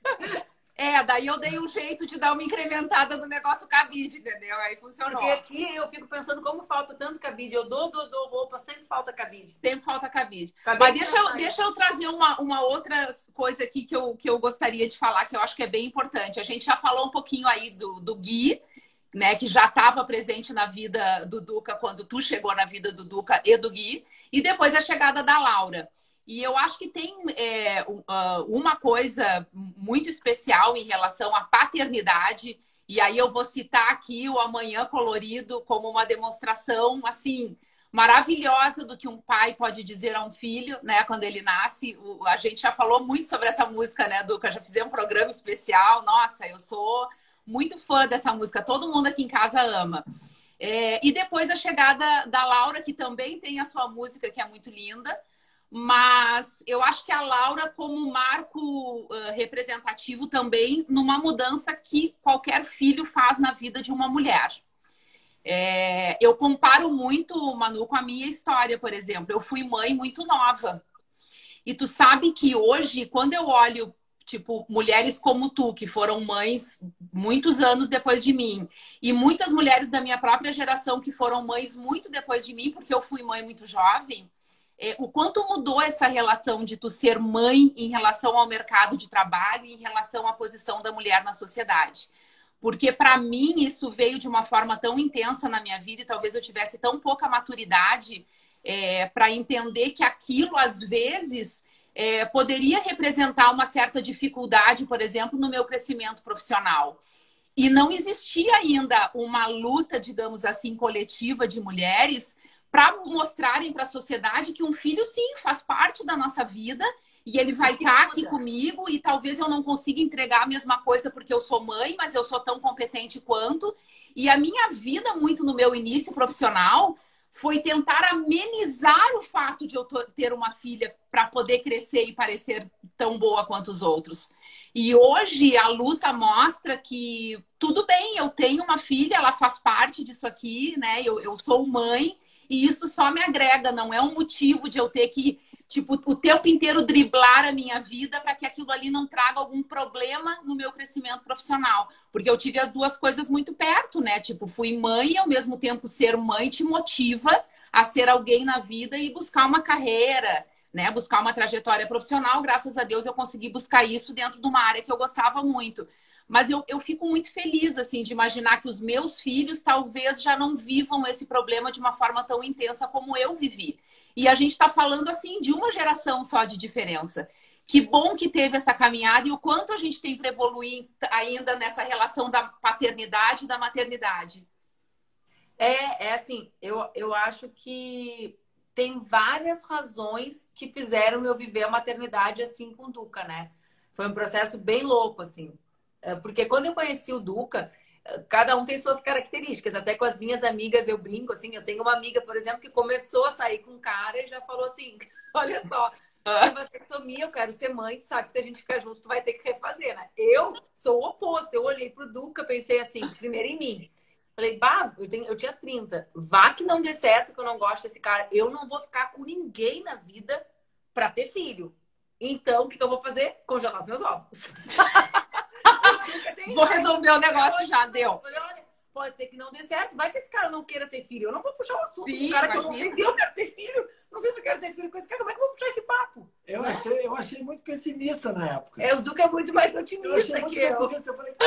Daí eu dei um jeito de dar uma incrementada no negócio cabide, entendeu? Aí funcionou. Porque aqui eu fico pensando como falta tanto cabide. Eu dou roupa, sempre falta cabide. Sempre falta cabide. Mas deixa eu trazer uma outra coisa aqui que eu gostaria de falar, que eu acho que é bem importante. A gente já falou um pouquinho aí do Gui, né? Que já estava presente na vida do Duca quando tu chegou na vida do Duca e do Gui. E depois a chegada da Laura. E eu acho que tem uma coisa muito especial em relação à paternidade. E aí eu vou citar aqui o Amanhã Colorido como uma demonstração, assim, maravilhosa do que um pai pode dizer a um filho, né? Quando ele nasce. A gente já falou muito sobre essa música, né, Duca? Já fizemos um programa especial. Nossa, eu sou muito fã dessa música. Todo mundo aqui em casa ama. E depois a chegada da Laura, que também tem a sua música, que é muito linda. Mas eu acho que a Laura, como marco representativo também, numa mudança que qualquer filho faz na vida de uma mulher. Eu comparo muito, Manu, com a minha história, por exemplo. Eu fui mãe muito nova. E tu sabe que hoje, quando eu olho, tipo, mulheres como tu, que foram mães muitos anos depois de mim, e muitas mulheres da minha própria geração que foram mães muito depois de mim, porque eu fui mãe muito jovem, o quanto mudou essa relação de tu ser mãe em relação ao mercado de trabalho e em relação à posição da mulher na sociedade. Porque para mim isso veio de uma forma tão intensa na minha vida e talvez eu tivesse tão pouca maturidade para entender que aquilo, às vezes, poderia representar uma certa dificuldade, por exemplo, no meu crescimento profissional. E não existia ainda uma luta, digamos assim, coletiva de mulheres para mostrarem para a sociedade que um filho, sim, faz parte da nossa vida e ele vai estar aqui comigo e talvez eu não consiga entregar a mesma coisa porque eu sou mãe, mas eu sou tão competente quanto. E a minha vida, muito no meu início profissional, foi tentar amenizar o fato de eu ter uma filha para poder crescer e parecer tão boa quanto os outros. E hoje a luta mostra que tudo bem, eu tenho uma filha, ela faz parte disso aqui, né? Eu sou mãe. E isso só me agrega, não é um motivo de eu ter que, tipo, o tempo inteiro driblar a minha vida para que aquilo ali não traga algum problema no meu crescimento profissional. Porque eu tive as duas coisas muito perto, né? Tipo, fui mãe e ao mesmo tempo ser mãe te motiva a ser alguém na vida e buscar uma carreira, né? Buscar uma trajetória profissional. Graças a Deus eu consegui buscar isso dentro de uma área que eu gostava muito. Mas eu fico muito feliz, assim, de imaginar que os meus filhos talvez já não vivam esse problema de uma forma tão intensa como eu vivi. E a gente está falando, assim, de uma geração só de diferença. Que bom que teve essa caminhada e o quanto a gente tem para evoluir ainda nessa relação da paternidade e da maternidade. Assim, eu acho que tem várias razões que fizeram eu viver a maternidade assim com o Duca, né? Foi um processo bem louco, assim. Porque quando eu conheci o Duca, cada um tem suas características. Até com as minhas amigas eu brinco, assim. Eu tenho uma amiga, por exemplo, que começou a sair com um cara e já falou assim, olha só, vasectomia, eu quero ser mãe, tu sabe que se a gente ficar junto, tu vai ter que refazer, né? Eu sou o oposto. Eu olhei pro Duca, pensei assim, primeiro em mim. Falei, eu tinha 30. Vá que não dê certo, que eu não gosto desse cara. Eu não vou ficar com ninguém na vida pra ter filho. Então, o que eu vou fazer? Congelar os meus ovos. Vou resolver o negócio já, deu. Olha, pode ser que não dê certo. Vai que esse cara não queira ter filho. Eu não vou puxar o assunto Sim, com um cara que eu não sei se eu quero ter filho. Não sei se eu quero ter filho com esse cara. Como é que eu vou puxar esse papo? Eu achei muito pessimista na época. O Duca é muito mais otimista eu achei muito pessimista. Eu falei,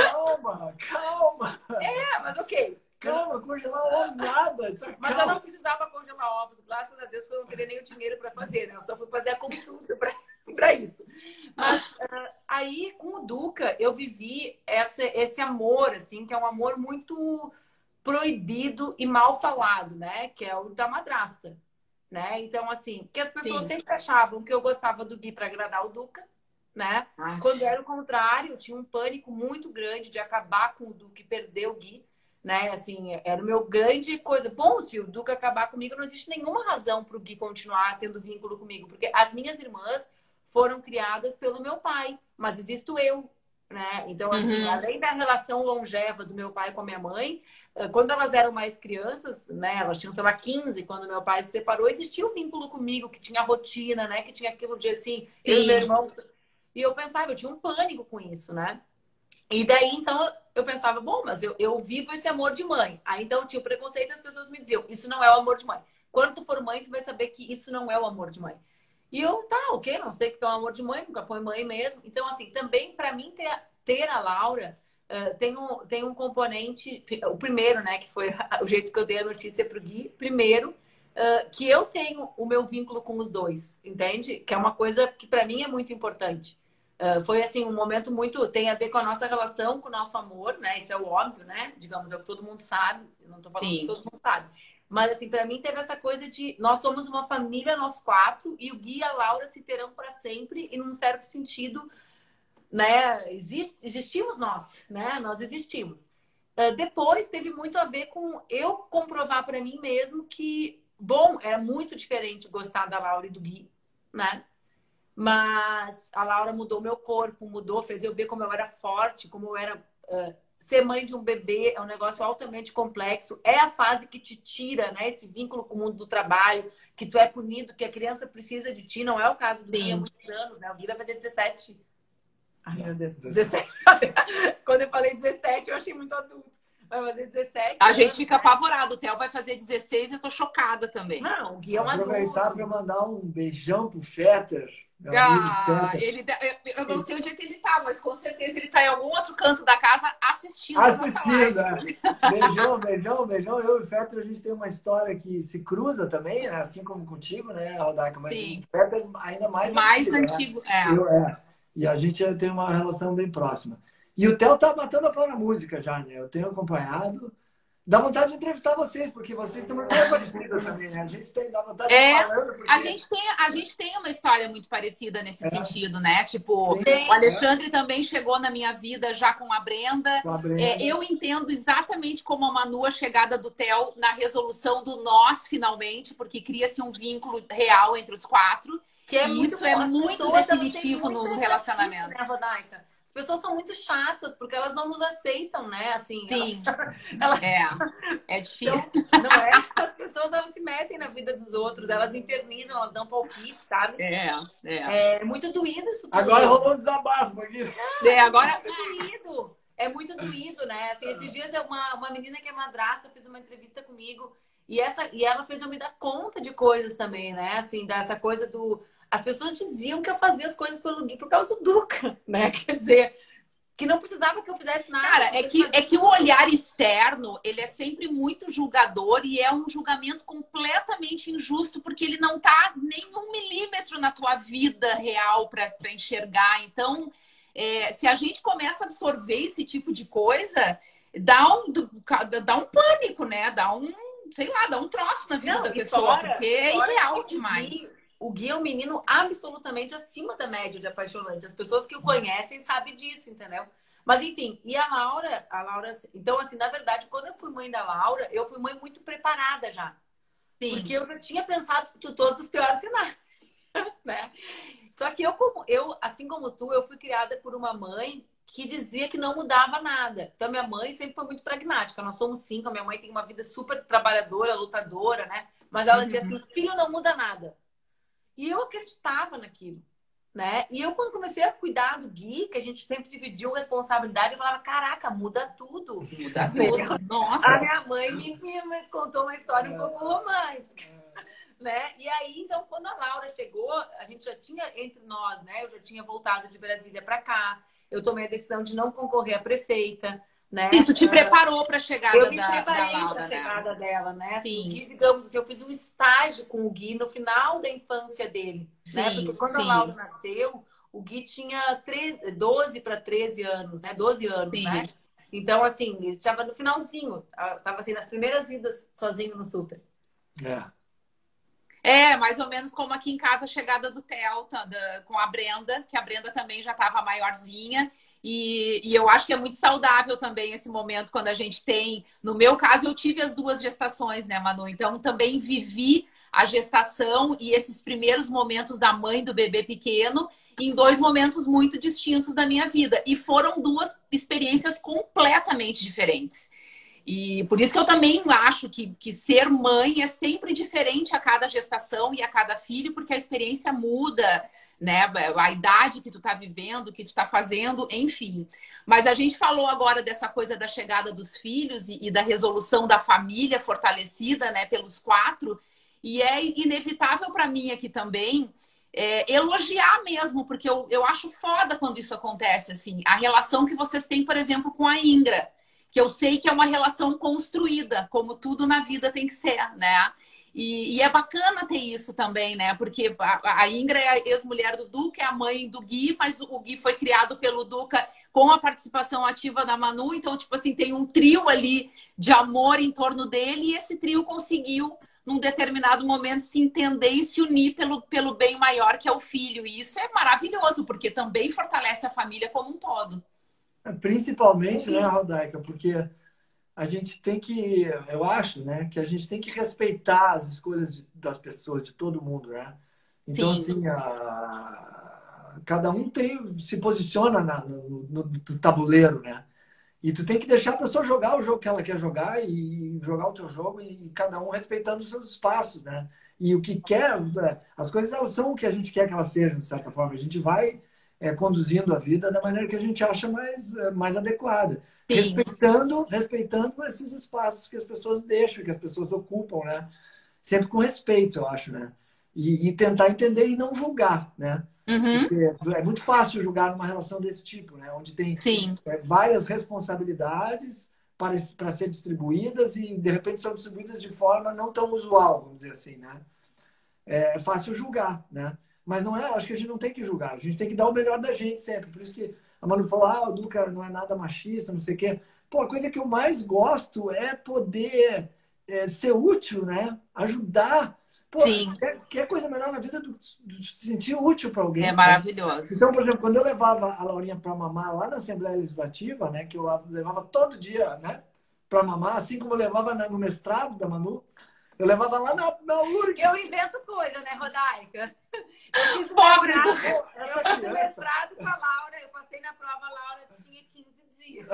calma. Mas ok. Calma, congelar ovos, nada. Mas eu não precisava congelar ovos, graças a Deus, porque eu não teria nem o dinheiro para fazer, né? Eu só fui fazer a consulta para isso. Mas aí, com o Duca, eu vivi esse amor, assim, que é um amor muito proibido e mal falado, né? Que é o da madrasta, né? Então, assim, que as pessoas sempre achavam que eu gostava do Gui para agradar o Duca, né? Quando era o contrário, eu tinha um pânico muito grande de acabar com o Duca e perder o Gui. Né? Assim, era o meu grande coisa. Bom, se o Duca acabar comigo, não existe nenhuma razão para o Gui continuar tendo vínculo comigo, porque as minhas irmãs foram criadas pelo meu pai, mas existo eu, né? Então, assim, além da relação longeva do meu pai com a minha mãe, quando elas eram mais crianças, né? Elas tinham, sei lá, 15, quando meu pai se separou, existia um vínculo comigo, que tinha rotina, né? Que tinha aquilo de, assim, eu e meu irmão. E eu pensava, eu tinha um pânico com isso, né? E daí, então, eu pensava, bom, mas eu vivo esse amor de mãe. Aí, então, eu tinha o preconceito e as pessoas me diziam, isso não é o amor de mãe. Quando tu for mãe, tu vai saber que isso não é o amor de mãe. E eu, tá, ok, não sei o que é o amor de mãe, nunca foi mãe mesmo. Então, assim, também, para mim, ter a Laura, tem um componente, o primeiro, né, que foi o jeito que eu dei a notícia pro Gui, primeiro, que eu tenho o meu vínculo com os dois, entende? Que é uma coisa que, para mim, é muito importante. Foi assim um momento muito tem a ver com a nossa relação, com o nosso amor, né? Isso é o óbvio, né? Digamos, é o que todo mundo sabe. Eu não tô falando que todo mundo sabe. Mas assim, para mim teve essa coisa de nós somos uma família, nós quatro, e o Gui e a Laura se terão para sempre, e num certo sentido, né? Existimos nós, né? Nós existimos. Depois teve muito a ver com eu comprovar para mim mesmo que, bom, era muito diferente gostar da Laura e do Gui, né? Mas a Laura mudou meu corpo, fez eu ver como eu era forte, como eu era... ser mãe de um bebê é um negócio altamente complexo. É a fase que te tira, né? Esse vínculo com o mundo do trabalho, que tu é punido, que a criança precisa de ti. Não é o caso do Gui há muitos anos, né? O Gui vai fazer 17. Ai, meu Deus. 17. Quando eu falei 17, eu achei muito adulto. Vai fazer 17. A gente fica apavorado. O Theo vai fazer 16 e eu tô chocada também. Não, o Gui é um adulto. Aproveitar para mandar um beijão pro Fetter. Eu não sei onde é que ele tá, mas com certeza ele tá em algum outro canto da casa assistindo. Beijão. Eu e o Fetter, a gente tem uma história que se cruza também, né? Assim como contigo, né, Rodaica? Mas o Fetter ainda mais antigo. Né? E a gente tem uma relação bem próxima. E o Theo tá matando a pau na música já, né? Eu tenho acompanhado. Dá vontade de entrevistar vocês, porque vocês têm uma história parecida também, né? A gente dá vontade de falar. Porque... a gente tem uma história muito parecida nesse sentido, né? Tipo, o Alexandre também chegou na minha vida já com a Brenda. Eu entendo exatamente como a Manu, a chegada do Theo na resolução do nós, finalmente, porque cria-se um vínculo real entre os quatro. Que é e isso é muito definitivo no relacionamento. Né, Rodaica? As pessoas são muito chatas, porque elas não nos aceitam, né? Assim, sim, é difícil. Então, não é? As pessoas não se metem na vida dos outros, elas infernizam, elas dão palpite, sabe? É muito doído isso tudo. Agora rolou um desabafo aqui. Agora é muito doído. É muito doído, né? Assim, esses dias uma menina que é madrasta fez uma entrevista comigo e ela fez eu me dar conta de coisas também, né? Assim, dessa coisa do... As pessoas diziam que eu fazia as coisas pelo Gui por causa do Duca, né? Quer dizer, que não precisava que eu fizesse nada. Cara, é que o olhar externo, ele é sempre muito julgador e é um julgamento completamente injusto, porque ele não tá nem 1 milímetro na tua vida real para enxergar. Então, se a gente começa a absorver esse tipo de coisa, dá um pânico, né? Dá um troço na vida da pessoa, porque é irreal demais. O Gui é um menino absolutamente acima da média de apaixonante. As pessoas que o conhecem sabem disso, entendeu? Mas, enfim, e a Laura... Então, assim, na verdade, quando eu fui mãe da Laura, eu fui mãe muito preparada já. Sim. Porque eu já tinha pensado todos os piores cenários, né? Só que eu, assim como tu, eu fui criada por uma mãe que dizia que não mudava nada. Então, minha mãe sempre foi muito pragmática. Nós somos 5, a minha mãe tem uma vida super trabalhadora, lutadora, né? Mas ela dizia assim, filho, não muda nada. E eu acreditava naquilo, né? E eu, quando comecei a cuidar do Gui, que a gente sempre dividiu responsabilidade, eu falava, caraca, muda tudo. Muda tudo. Nossa. A minha mãe me contou uma história um pouco romântica, né? E aí, então, quando a Laura chegou, a gente já tinha entre nós, né? Eu já tinha voltado de Brasília para cá. Eu tomei a decisão de não concorrer a prefeita, né? Sim, tu te preparou para a chegada eu me da preparei Laura, para a chegada dela, né? Sim. Assim, Gui, digamos assim, eu fiz um estágio com o Gui no final da infância dele, sim, né? Porque quando a Laura nasceu, o Gui tinha 12 para 13 anos, né? 12 anos, sim, né? Então, assim, ele estava no finalzinho, estava assim, nas primeiras idas sozinho no super. Mais ou menos como aqui em casa a chegada do Theo com a Brenda, que a Brenda também já estava maiorzinha. E eu acho que é muito saudável também esse momento quando a gente tem... No meu caso, eu tive as 2 gestações, né, Manu? Então, também vivi a gestação e esses primeiros momentos da mãe do bebê pequeno em 2 momentos muito distintos da minha vida. E foram 2 experiências completamente diferentes. E por isso que eu também acho que ser mãe é sempre diferente a cada gestação e a cada filho, porque a experiência muda, né? A idade que tu tá vivendo, o que tu tá fazendo, enfim. Mas a gente falou agora dessa coisa da chegada dos filhos e da resolução da família fortalecida, né, pelos 4. E é inevitável para mim aqui também elogiar mesmo, porque eu acho foda quando isso acontece, assim. A relação que vocês têm, por exemplo, com a Ingra, que eu sei que é uma relação construída, como tudo na vida tem que ser, né? E é bacana ter isso também, né? Porque a Ingra é a ex-mulher do Duca, é a mãe do Gui, mas o Gui foi criado pelo Duca com a participação ativa da Manu. Então, tipo assim, tem um trio ali de amor em torno dele e esse trio conseguiu, num determinado momento, se entender e se unir pelo bem maior, que é o filho. E isso é maravilhoso, porque também fortalece a família como um todo. Principalmente, né, Rodaica? Porque a gente tem que, eu acho, né, que a gente tem que respeitar as escolhas das pessoas, de todo mundo, né? Então, sim, assim, cada um se posiciona no tabuleiro, né? E tu tem que deixar a pessoa jogar o jogo que ela quer jogar e jogar o teu jogo e cada um respeitando os seus espaços, né? E o que quer, as coisas elas são o que a gente quer que elas sejam, de certa forma. A gente vai conduzindo a vida da maneira que a gente acha mais adequada. Respeitando esses espaços que as pessoas deixam, que as pessoas ocupam, né? Sempre com respeito, eu acho, né? E tentar entender e não julgar, né? Porque é muito fácil julgar numa relação desse tipo, né? Onde tem várias responsabilidades para ser distribuídas e, de repente, são distribuídas de forma não tão usual, vamos dizer assim, né? É fácil julgar, né? Mas não é, acho que a gente não tem que julgar, a gente tem que dar o melhor da gente sempre. Por isso que a Manu falou, o Duca não é nada machista, não sei o quê. Pô, a coisa que eu mais gosto é poder ser útil, né? Ajudar. Pô, quer coisa melhor na vida do se sentir útil para alguém. É maravilhoso. Né? Então, por exemplo, quando eu levava a Laurinha para mamar lá na Assembleia Legislativa, né? Que eu levava todo dia, né? Para mamar, assim como eu levava no mestrado da Manu, eu levava lá na URGS. Eu invento coisa, né, Rodaica? Eu fiz Pobre do... Eu fiz mestrado com a Laura, eu passei na prova, a Laura tinha 15 dias.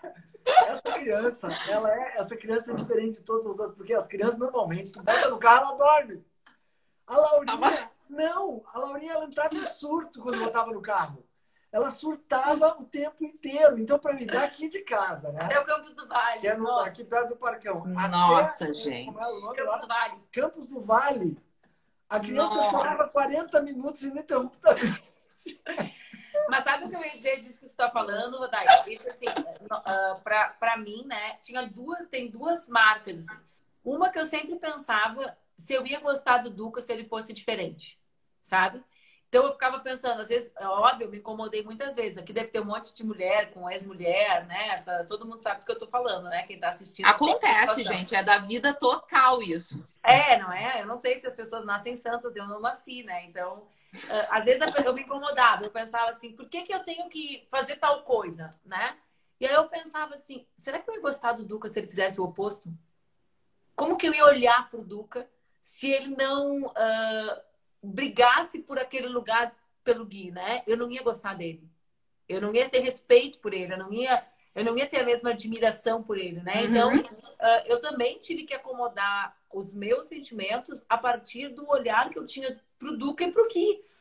Essa criança é diferente de todas as outras, porque as crianças normalmente, tu bota no carro, ela dorme. A Laurinha, não, a Laurinha ela entrava em surto quando botava no carro. Ela surtava o tempo inteiro. Então, para me dar aqui de casa, né? Até o Campos do Vale. Que é aqui perto do Parcão. Nossa, gente. Campos do Vale. Campos do Vale. A criança chorava 40 minutos ininterruptamente. Mas sabe o que eu ia dizer disso que você está falando, Rodaica? Isso, assim, para mim, né? Tem 2 marcas. Assim. Uma que eu sempre pensava se eu ia gostar do Duca se ele fosse diferente, sabe? Então eu ficava pensando, às vezes, óbvio, eu me incomodei muitas vezes. Aqui deve ter um monte de mulher com ex-mulher, né? Todo mundo sabe do que eu tô falando, né? Quem tá assistindo. Acontece, gente. É da vida total isso. Não é? Eu não sei se as pessoas nascem santas, eu não nasci, né? Então, às vezes eu me incomodava. Eu pensava assim, por que eu tenho que fazer tal coisa, né? E aí eu pensava assim, será que eu ia gostar do Duca se ele fizesse o oposto? Como que eu ia olhar pro Duca se ele não... brigasse por aquele lugar pelo Gui, né? Eu não ia gostar dele. Eu não ia ter respeito por ele. Eu não ia ter a mesma admiração por ele, né? Então, eu também tive que acomodar os meus sentimentos a partir do olhar que eu tinha pro Duca e pro Gui,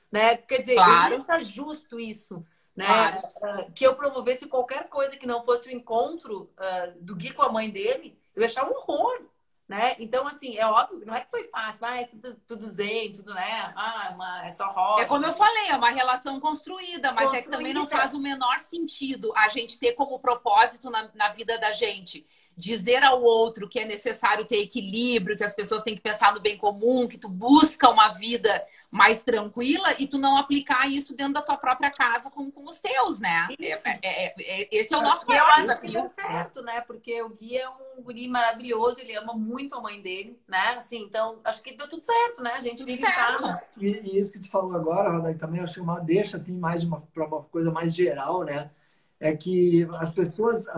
né? Quer dizer, Claro. eu acho justo isso, né? Claro. Que eu promovesse qualquer coisa que não fosse o encontro do Gui com a mãe dele, eu ia achar um horror, né? Então, assim, é óbvio, não é que foi fácil, é tudo zen, tudo, né? É só rosa. É como eu falei, é uma relação construída, mas é que também não faz o menor sentido a gente ter como propósito na vida da gente dizer ao outro que é necessário ter equilíbrio, que as pessoas têm que pensar no bem comum, que tu busca uma vida mais tranquila e tu não aplicar isso dentro da tua própria casa com os teus, né? Esse é o nosso maior desafio. Deu certo, né? Porque o Gui é um guri maravilhoso, ele ama muito a mãe dele, né? Assim, então, acho que deu tudo certo, né? A gente vive em casa. E isso que tu falou agora, Roda, também acho uma deixa assim mais para uma coisa mais geral, né? É que as pessoas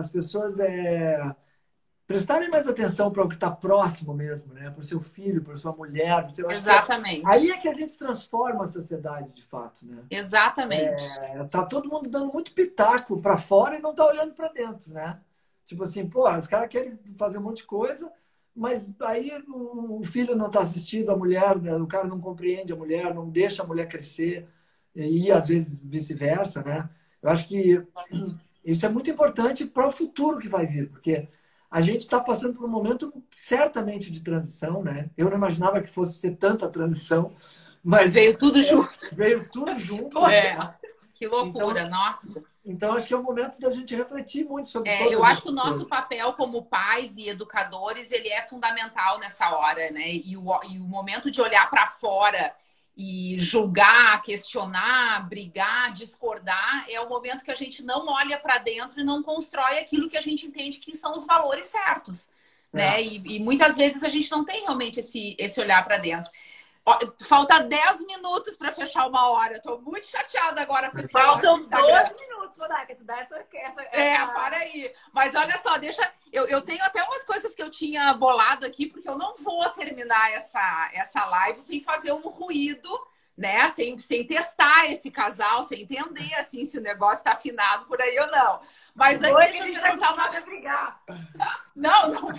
prestarem mais atenção para o que está próximo mesmo, né? Para o seu filho, para sua mulher. Exatamente. Aí é que a gente transforma a sociedade, de fato, né? Exatamente. Tá todo mundo dando muito pitaco para fora e não tá olhando para dentro, né? Tipo assim, pô, os caras querem fazer um monte de coisa, mas aí o filho não está assistindo, a mulher, o cara não compreende a mulher, não deixa a mulher crescer, e às vezes vice-versa, né? Eu acho que isso é muito importante para o futuro que vai vir, porque a gente está passando por um momento certamente de transição, né? Eu não imaginava que fosse ser tanta transição, mas veio tudo junto. Veio tudo junto. Que loucura, nossa. Então, acho que é o momento da gente refletir muito sobre eu acho que o nosso papel como pais e educadores, ele é fundamental nessa hora, né? E o momento de olhar para fora e julgar, questionar, brigar, discordar, é o momento que a gente não olha para dentro e não constrói aquilo que a gente entende que são os valores certos, né? E muitas vezes a gente não tem realmente esse olhar para dentro. Falta 10 minutos para fechar 1 hora. Eu tô muito chateada agora com esse Faltam 12 minutos, Rodaica. Tu dá essa... para aí. Mas olha só, eu tenho até umas coisas que eu tinha bolado aqui, porque eu não vou terminar essa live sem fazer um ruído, né? Sem testar esse casal, sem entender assim, se o negócio tá afinado por aí ou não. Mas antes a gente vai tentar brigar. Não.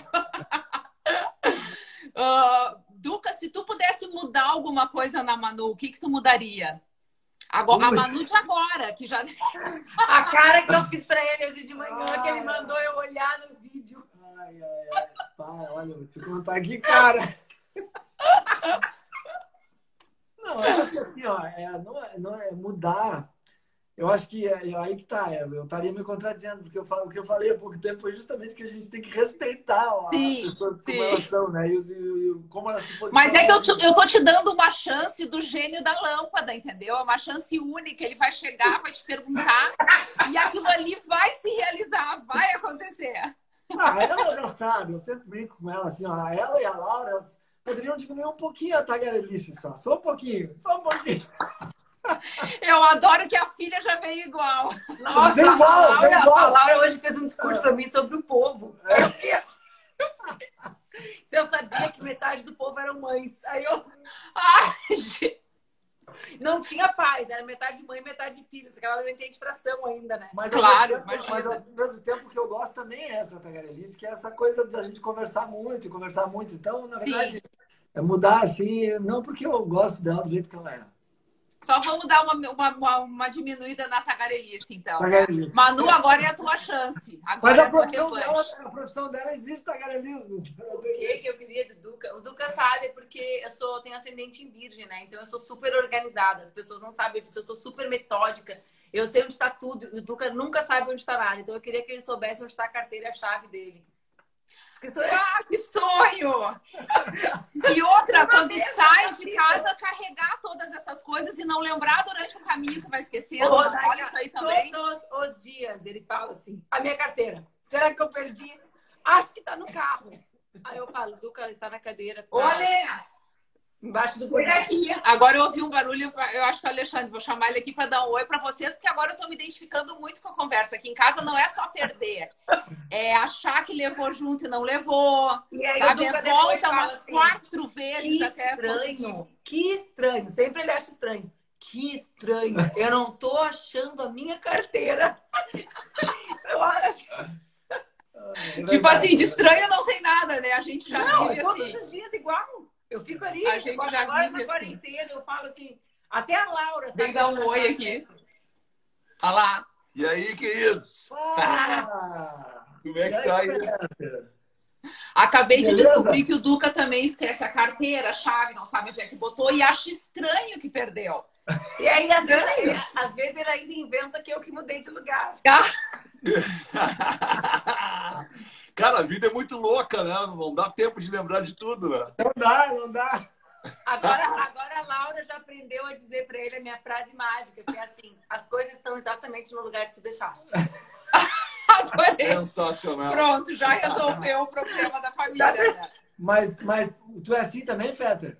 Duca, se tu pudesse mudar alguma coisa na Manu, o que tu mudaria? Agora, a Manu de agora, que já... A cara que eu fiz pra ele hoje de manhã, que ele mandou eu olhar no vídeo. Ai. Pai, olha, vou te contar aqui, cara. Não, eu acho que assim, ó, não é mudar. Eu acho que aí que tá. Eu estaria me contradizendo, porque o que eu falei há pouco tempo foi justamente que a gente tem que respeitar as pessoas como elas são, né? E como elas se posicionam. Mas é que eu tô te dando uma chance do gênio da lâmpada, entendeu? É uma chance única. Ele vai chegar, vai te perguntar e aquilo ali vai se realizar, vai acontecer. Ela já sabe, eu sempre brinco com ela assim, ó, ela e a Laura, elas poderiam diminuir um pouquinho a tagarelice só um pouquinho. Eu adoro que a filha já veio igual. Nossa, vem igual. A Laura hoje fez um discurso pra mim sobre o povo. Se eu sabia que metade do povo eram mães. Aí eu... Não tinha pais, era metade mãe e metade filho. Só que ela não entende fração ainda, né? Mas, claro, mas ao mesmo tempo que eu gosto também é essa tagarelice, que é essa coisa da gente conversar muito. Então, na verdade, é mudar assim, não porque eu gosto dela do jeito que ela é. Só vamos dar uma diminuída na tagarelice, então. Tagarelice. Manu, agora é a tua chance. Agora mas a profissão dela exige tagarelismo. O que eu queria do Duca? O Duca sabe porque eu tenho ascendente em virgem, né? Então eu sou super organizada. As pessoas não sabem disso. Eu sou super metódica. Eu sei onde está tudo. O Duca nunca sabe onde está nada. Então eu queria que ele soubesse onde está a carteira e a chave dele. Que sonho! E outra, quando sai de casa, carregar todas essas coisas e não lembrar durante o caminho que vai esquecendo. Olha isso aí também. Todos os dias ele fala assim, a minha carteira, será que eu perdi? Acho que tá no carro. Aí eu falo, Duca, ela está na cadeira. Tá? Olha! Embaixo do Por aqui. Agora eu ouvi um barulho, eu acho que o Alexandre, vou chamar ele aqui para dar um oi para vocês, porque agora eu tô me identificando muito com a conversa. Aqui em casa não é só perder, é achar que levou junto e não levou, e aí, sabe? Volta umas assim, 4 vezes até conseguir. Que estranho, sempre ele acha estranho. Que estranho, eu não tô achando a minha carteira. Eu olho assim... Tipo assim, de estranho não tem nada, né? A gente já vive todos assim. Os dias igual. Eu fico ali, a gente já agora vive na quarentena, eu falo assim, Até a Laura sabe. Vem dar um oi aqui. Olha lá. E aí, queridos? Como é que tá aí? Acabei de descobrir que o Duca também esquece a carteira, a chave, não sabe onde é que botou e acha estranho que perdeu. E aí, às vezes ele ainda inventa que eu que mudei de lugar. Cara, a vida é muito louca, né? Não dá tempo de lembrar de tudo, né? Não dá. Agora a Laura já aprendeu a dizer pra ele a minha frase mágica, que é assim: as coisas estão exatamente no lugar que tu deixaste. Adorei. Sensacional. Pronto, já resolveu o problema da família. Né? Mas tu é assim também, Fetter?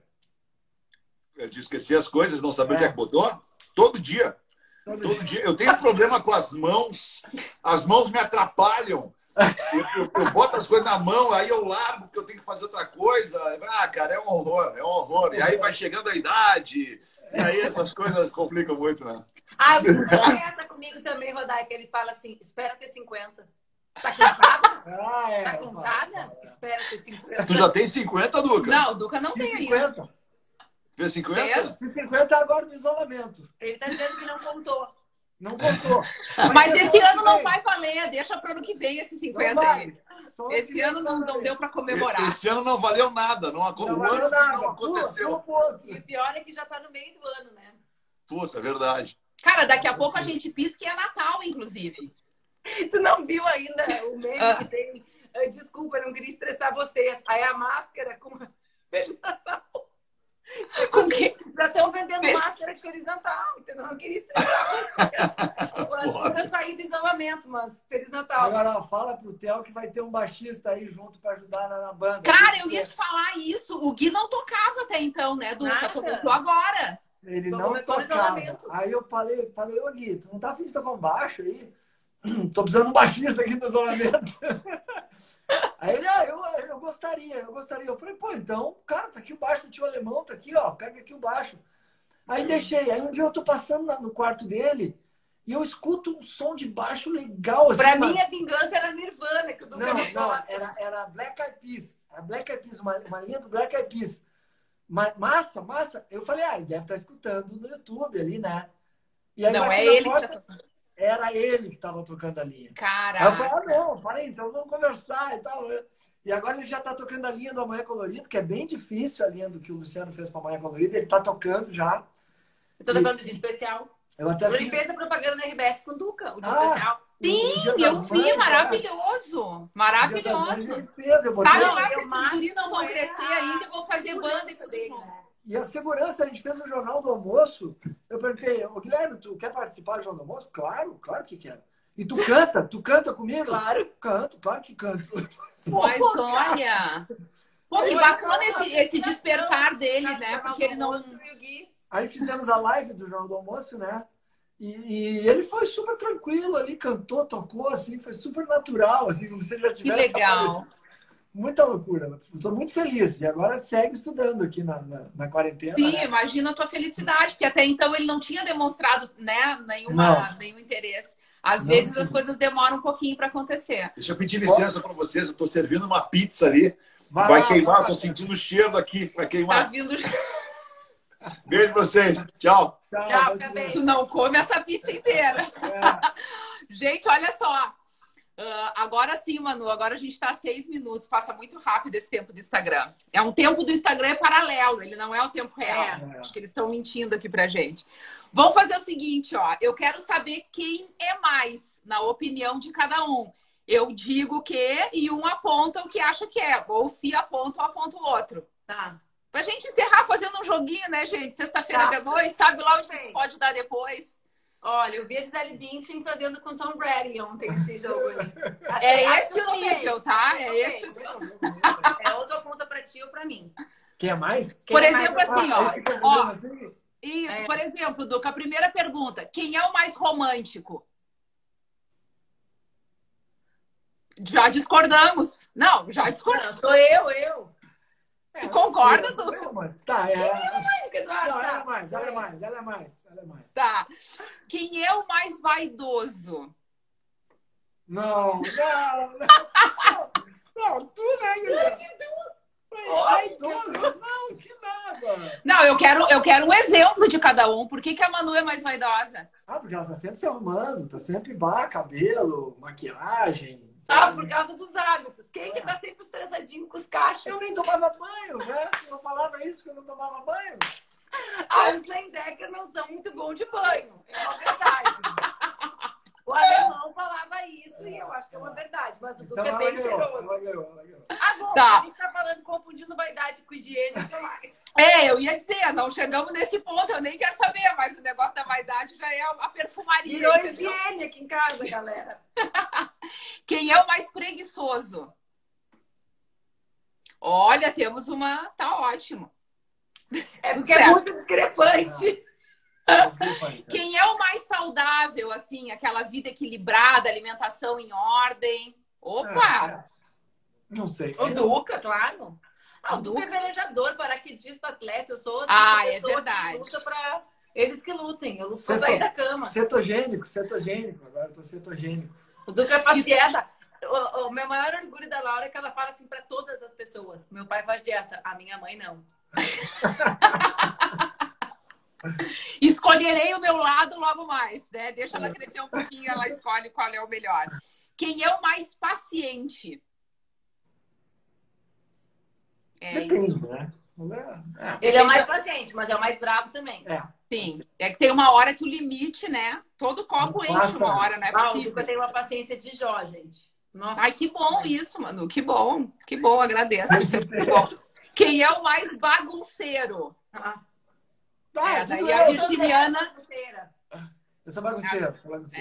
De esquecer as coisas, não saber onde é que botou? Todo dia. Todo dia. Eu tenho problema com as mãos me atrapalham. Eu boto as coisas na mão, aí eu largo porque eu tenho que fazer outra coisa. Ah, cara, é um horror. E aí vai chegando a idade, e aí essas coisas complicam muito, né? Ah, o Duca tem essa comigo também, Rodai, que ele fala assim: espera ter 50. Tá cansada? Tá cansada? Espera ter 50. Tu já tem 50, Duca? Não, o Duca não tem ainda. 50. Fez 50? Fiz 50 agora no isolamento. Ele tá dizendo que não contou. Não contou. Mas esse ano não vai valer. Deixa para o ano que vem esse 50 aí. Esse que ano não deu para comemorar. Esse ano não valeu nada. Não aconteceu. E o pior é que já tá no meio do ano, né? Puta, é verdade. Cara, daqui a pouco a gente pisca que é Natal, inclusive. Tu não viu ainda o meme que tem? Desculpa, eu não queria estressar vocês. Aí a máscara com Feliz Natal. Com quê? Já estão vendendo máscara de Feliz Natal, entendeu? Eu não queria estressar vocês. Para sair do isolamento, mas Feliz Natal. Agora fala pro Theo que vai ter um baixista aí junto para ajudar na banda. Cara, eu ia te falar isso. O Gui não tocava até então, né, Duca? Começou agora. Ele não tocava. Aí eu falei, ô Gui, tu não tá afim de tocar um baixo aí? Tô precisando de um baixista aqui no isolamento. Aí ele, eu gostaria. Eu falei, pô, então, cara, tá aqui o baixo do tio alemão, tá aqui, ó, pega aqui o baixo. Aí deixei. Aí um dia eu tô passando no quarto dele e eu escuto um som de baixo legal. Assim, pra mim, a vingança era Nirvana, que o Duca não gosta. Era Black Eyed Peas. Era Black Eyed Peas, uma linha do Black Eyed Peas. Massa. Eu falei, ele deve estar escutando no YouTube ali, né? E aí, não, é ele que tá tocando. Era ele que estava tocando a linha. Caraca. Aí eu falei, então vamos conversar e tal. E agora ele já está tocando a linha do Amanhã Colorido, que é bem difícil a linha do que o Luciano fez para Amanhã Colorido. Ele está tocando já. Eu tô tocando de especial. Eu até ele fez a propaganda na RBS com o Duca, o de especial. Sim, eu vi, maravilhoso. Maravilhoso. Ele fez, eu botei... Tá, mas esses guris não vão crescer ainda, eu vou fazer banda e tudo junto. E a segurança, a gente fez o Jornal do Almoço. Eu perguntei, Guilherme, tu quer participar do Jornal do Almoço? Claro que quero. E tu canta comigo? Claro. Canto, claro que canto. Mas olha... Pô, que bacana esse despertar dele, né? Porque ele não... Aí fizemos a live do Jornal do Almoço, né? E ele foi super tranquilo ali, cantou, tocou, assim, foi super natural, assim, como se ele já tivesse... Que legal. Muita loucura. Estou muito feliz. E agora segue estudando aqui na quarentena. Sim, né? Imagina a tua felicidade, porque até então ele não tinha demonstrado, né, nenhum interesse. Às vezes as coisas demoram um pouquinho para acontecer. Deixa eu pedir licença para vocês. Eu estou servindo uma pizza ali. Vai queimar, estou sentindo o cheiro aqui. Vai queimar. Tá vindo... Beijo pra vocês. Tchau. Tchau, tu não come essa pizza inteira. Gente, olha só. Agora sim, Manu, agora a gente tá 6 minutos, passa muito rápido esse tempo do Instagram. É um tempo do Instagram paralelo, ele não é o tempo real. Acho que eles estão mentindo aqui pra gente. Vamos fazer o seguinte, ó. Eu quero saber quem é mais, na opinião de cada um. Eu digo que e um aponta o que acha que é. Ou se aponta, eu aponto o outro. Tá. Pra gente encerrar fazendo um joguinho, né, gente? Sexta-feira de noite, sabe lá onde se pode dar depois? Olha, eu vi a Gisele Bündchen fazendo com Tom Brady ontem esse jogo aí. Esse o nível, tá? É esse o nível. É outra conta pra ti ou pra mim. Quem é mais? Por exemplo, assim, ó. Isso, por exemplo, Duca, a primeira pergunta. Quem é o mais romântico? Já discordamos. Não, já discordamos. Sou eu. Tu concorda, Duca? Tá, Quem é romântica, Eduardo? Não, ela é mais. Tá. Quem é o mais vaidoso? Não, tu, né, Guilherme? Vaidoso? Não, que nada. Não, eu quero um exemplo de cada um. Por que a Manu é mais vaidosa? Porque ela tá sempre se arrumando, tá sempre cabelo, maquiagem. Por causa dos hábitos. Quem que tá sempre estressadinho com os cachos? Eu nem tomava banho, né? Eu falava isso, que eu não tomava banho. Os Lendecker não são muito bons de banho. É uma verdade. O alemão falava isso e eu acho que é uma verdade. Mas o Duca é bem cheiroso. Ela ganhou. Agora, a gente tá falando, confundindo vaidade com higiene e tudo mais. Eu ia dizer, não chegamos nesse ponto, eu nem quero saber, mas o negócio da vaidade já é a perfumaria. Virou higiene aqui em casa, galera. Quem é o mais preguiçoso? Olha, temos uma... Tá ótimo. É porque é muito discrepante. Quem é o mais saudável, assim, aquela vida equilibrada, alimentação em ordem? Opa! Não sei. O Duca, claro. O Duca é velejador, paraquedista, atleta. Eu sou é verdade. Que luta pra eles que lutem. Eu luto pra sair da cama. Cetogênico. Agora eu tô cetogênico. O Duca faz dieta. O meu maior orgulho da Laura é que ela fala assim pra todas as pessoas. Meu pai faz dieta, a minha mãe não. Escolherei o meu lado logo mais, né? Deixa ela crescer um pouquinho, ela escolhe qual é o melhor. Quem é o mais paciente? Depende, né? Ele é o mais paciente, mas é o mais bravo também. Sim. É que tem uma hora que o limite, né? Todo copo enche uma hora, não é possível. O Duca tem uma paciência de Jó, gente. Nossa. Ai, que bom isso, Manu. Que bom, agradeço. Isso é muito bom. Quem é o mais bagunceiro? Daí a virginiana... Eu sou bagunceira.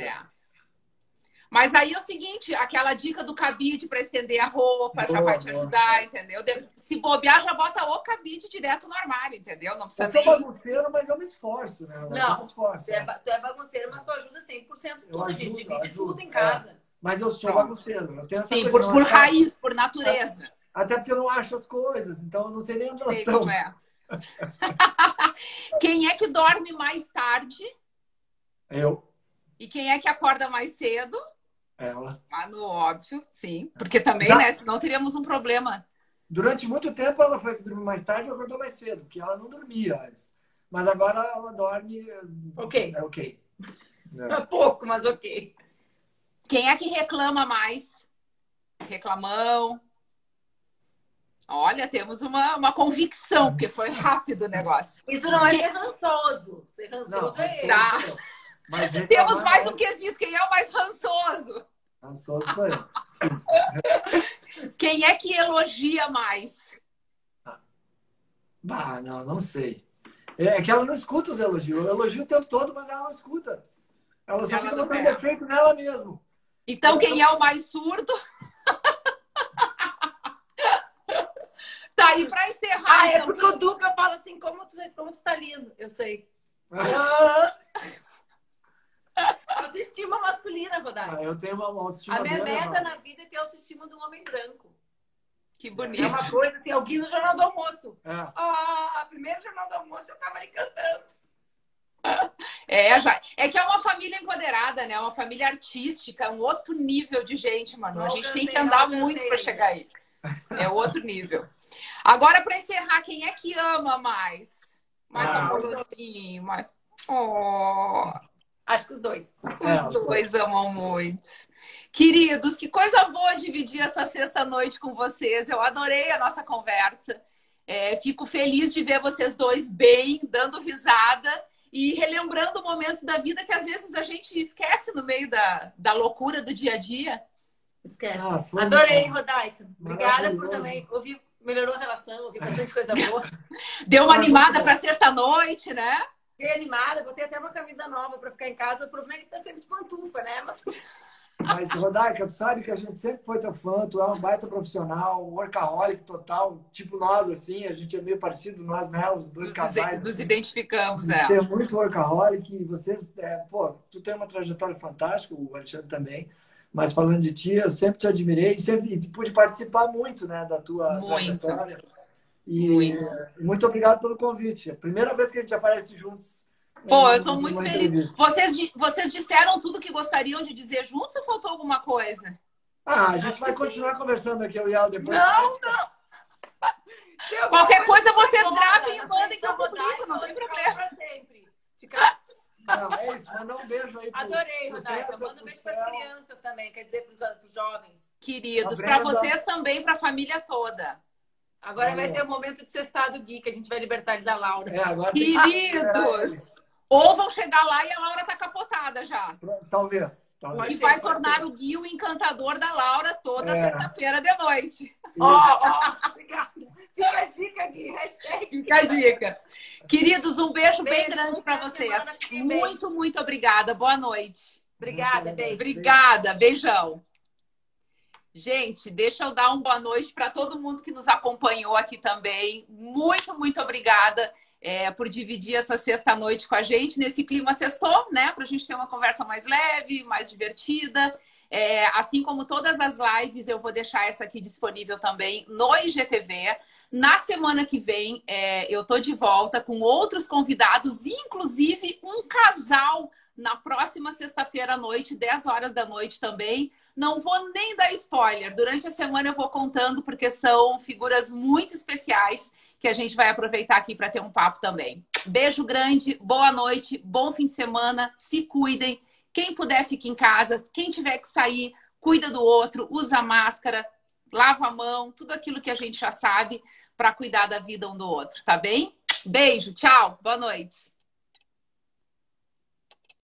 Mas aí é o seguinte, aquela dica do cabide para estender a roupa já vai te ajudar, entendeu? Se bobear, já bota o cabide direto no armário, entendeu? Não precisa eu sou bagunceiro, mas eu me esforço, né? Tu é bagunceiro, mas tu ajuda 100% tudo, a gente divide tudo em casa. Mas eu sou bagunceiro. Eu tenho essa coisa, por raiz, por natureza. Até porque eu não acho as coisas, então eu não sei nem onde elas estão. Quem é que dorme mais tarde? Eu. E quem é que acorda mais cedo? Ela. No óbvio, sim. Porque também, né? Senão teríamos um problema. Durante muito tempo ela foi dormir mais tarde e acordou mais cedo, porque ela não dormia antes. Mas agora ela dorme... Ok. É ok. É pouco, mas ok. Quem é que reclama mais? Reclamão. Olha, temos uma convicção, porque foi rápido o negócio. Isso não é ser rançoso. Ser rançoso é ele. Mas temos mais um quesito. Quem é o mais rançoso? Rançoso sou eu. Quem é que elogia mais? Não sei. É que ela não escuta os elogios. Eu elogio o tempo todo, mas ela não escuta. Ela só fica botando defeito nela mesmo. Então, quem é o mais surdo? Tá aí pra encerrar. É porque o Duca fala assim, como tu tá lindo. Eu sei. Autoestima masculina, Rodai. Eu tenho uma autoestima. A minha meta na vida é ter a autoestima de um homem branco. Que bonito. É uma coisa assim, alguém no Jornal do Almoço. Primeiro Jornal do Almoço eu tava ali cantando. É que é uma família empoderada, né? Uma família artística, um outro nível de gente, mano. A gente tem que andar muito para chegar aí. É outro nível. Agora, para encerrar, quem é que ama mais? Mais amorzinho, mais... Acho que os dois. Os dois amam muito. Queridos, que coisa boa dividir essa sexta-noite com vocês. Eu adorei a nossa conversa. Fico feliz de ver vocês dois bem, dando risada e relembrando momentos da vida que às vezes a gente esquece no meio da loucura do dia a dia. Esquece. Adorei, Rodaica. Obrigada por também ouvir. Melhorou a relação, ouvi bastante coisa boa. Deu uma animada para sexta-noite, né? Fiquei animada, botei até uma camisa nova para ficar em casa. O problema é que tá sempre de pantufa, né? Mas, Rodaica, tu sabe que a gente sempre foi teu fã, tu é um baita profissional, um workaholic total, tipo nós, assim, a gente é meio parecido, nós, né? Os dois casais. Nos identificamos, Você é muito workaholic e vocês, tu tem uma trajetória fantástica, o Alexandre também. Mas falando de ti, eu sempre te admirei e pude participar muito, né, da tua trajetória. E muito obrigado pelo convite. É a primeira vez que a gente aparece juntos. Eu estou muito feliz. Vocês disseram tudo que gostariam de dizer juntos ou faltou alguma coisa? A gente vai continuar conversando aqui, eu e ela, depois. Não! Qualquer coisa vocês gravem e mandem que eu publico, não tem problema. Pra sempre. Não, é isso, mandar um beijo aí. Adorei, Rodaica. Manda um beijo para as crianças também, quer dizer, para os jovens. Queridos, para vocês também, para a família toda. Agora vai ser o momento de cestar do Gui, que a gente vai libertar ele da Laura. Agora queridos! Ou vão chegar lá e a Laura tá capotada já. Talvez. E vai tornar o Gui o encantador da Laura toda sexta-feira de noite. Obrigada. Fica a dica, Gui. Fica a dica. Queridos, um beijo bem grande para vocês. Muito, muito obrigada. Boa noite. Obrigada, beijo. Obrigada, beijão. Gente, deixa eu dar uma boa noite para todo mundo que nos acompanhou aqui também. Muito, muito obrigada por dividir essa sexta-noite com a gente nesse clima sextou, né? Para a gente ter uma conversa mais leve, mais divertida. Assim como todas as lives, eu vou deixar essa aqui disponível também no IGTV. Na semana que vem, eu tô de volta com outros convidados, inclusive um casal na próxima sexta-feira à noite, 10 horas da noite também. Não vou nem dar spoiler. Durante a semana eu vou contando, porque são figuras muito especiais que a gente vai aproveitar aqui para ter um papo também. Beijo grande, boa noite, bom fim de semana, se cuidem. Quem puder, fique em casa. Quem tiver que sair, cuida do outro, usa máscara, lava a mão, tudo aquilo que a gente já sabe para cuidar da vida um do outro, tá bem? Beijo, tchau, boa noite.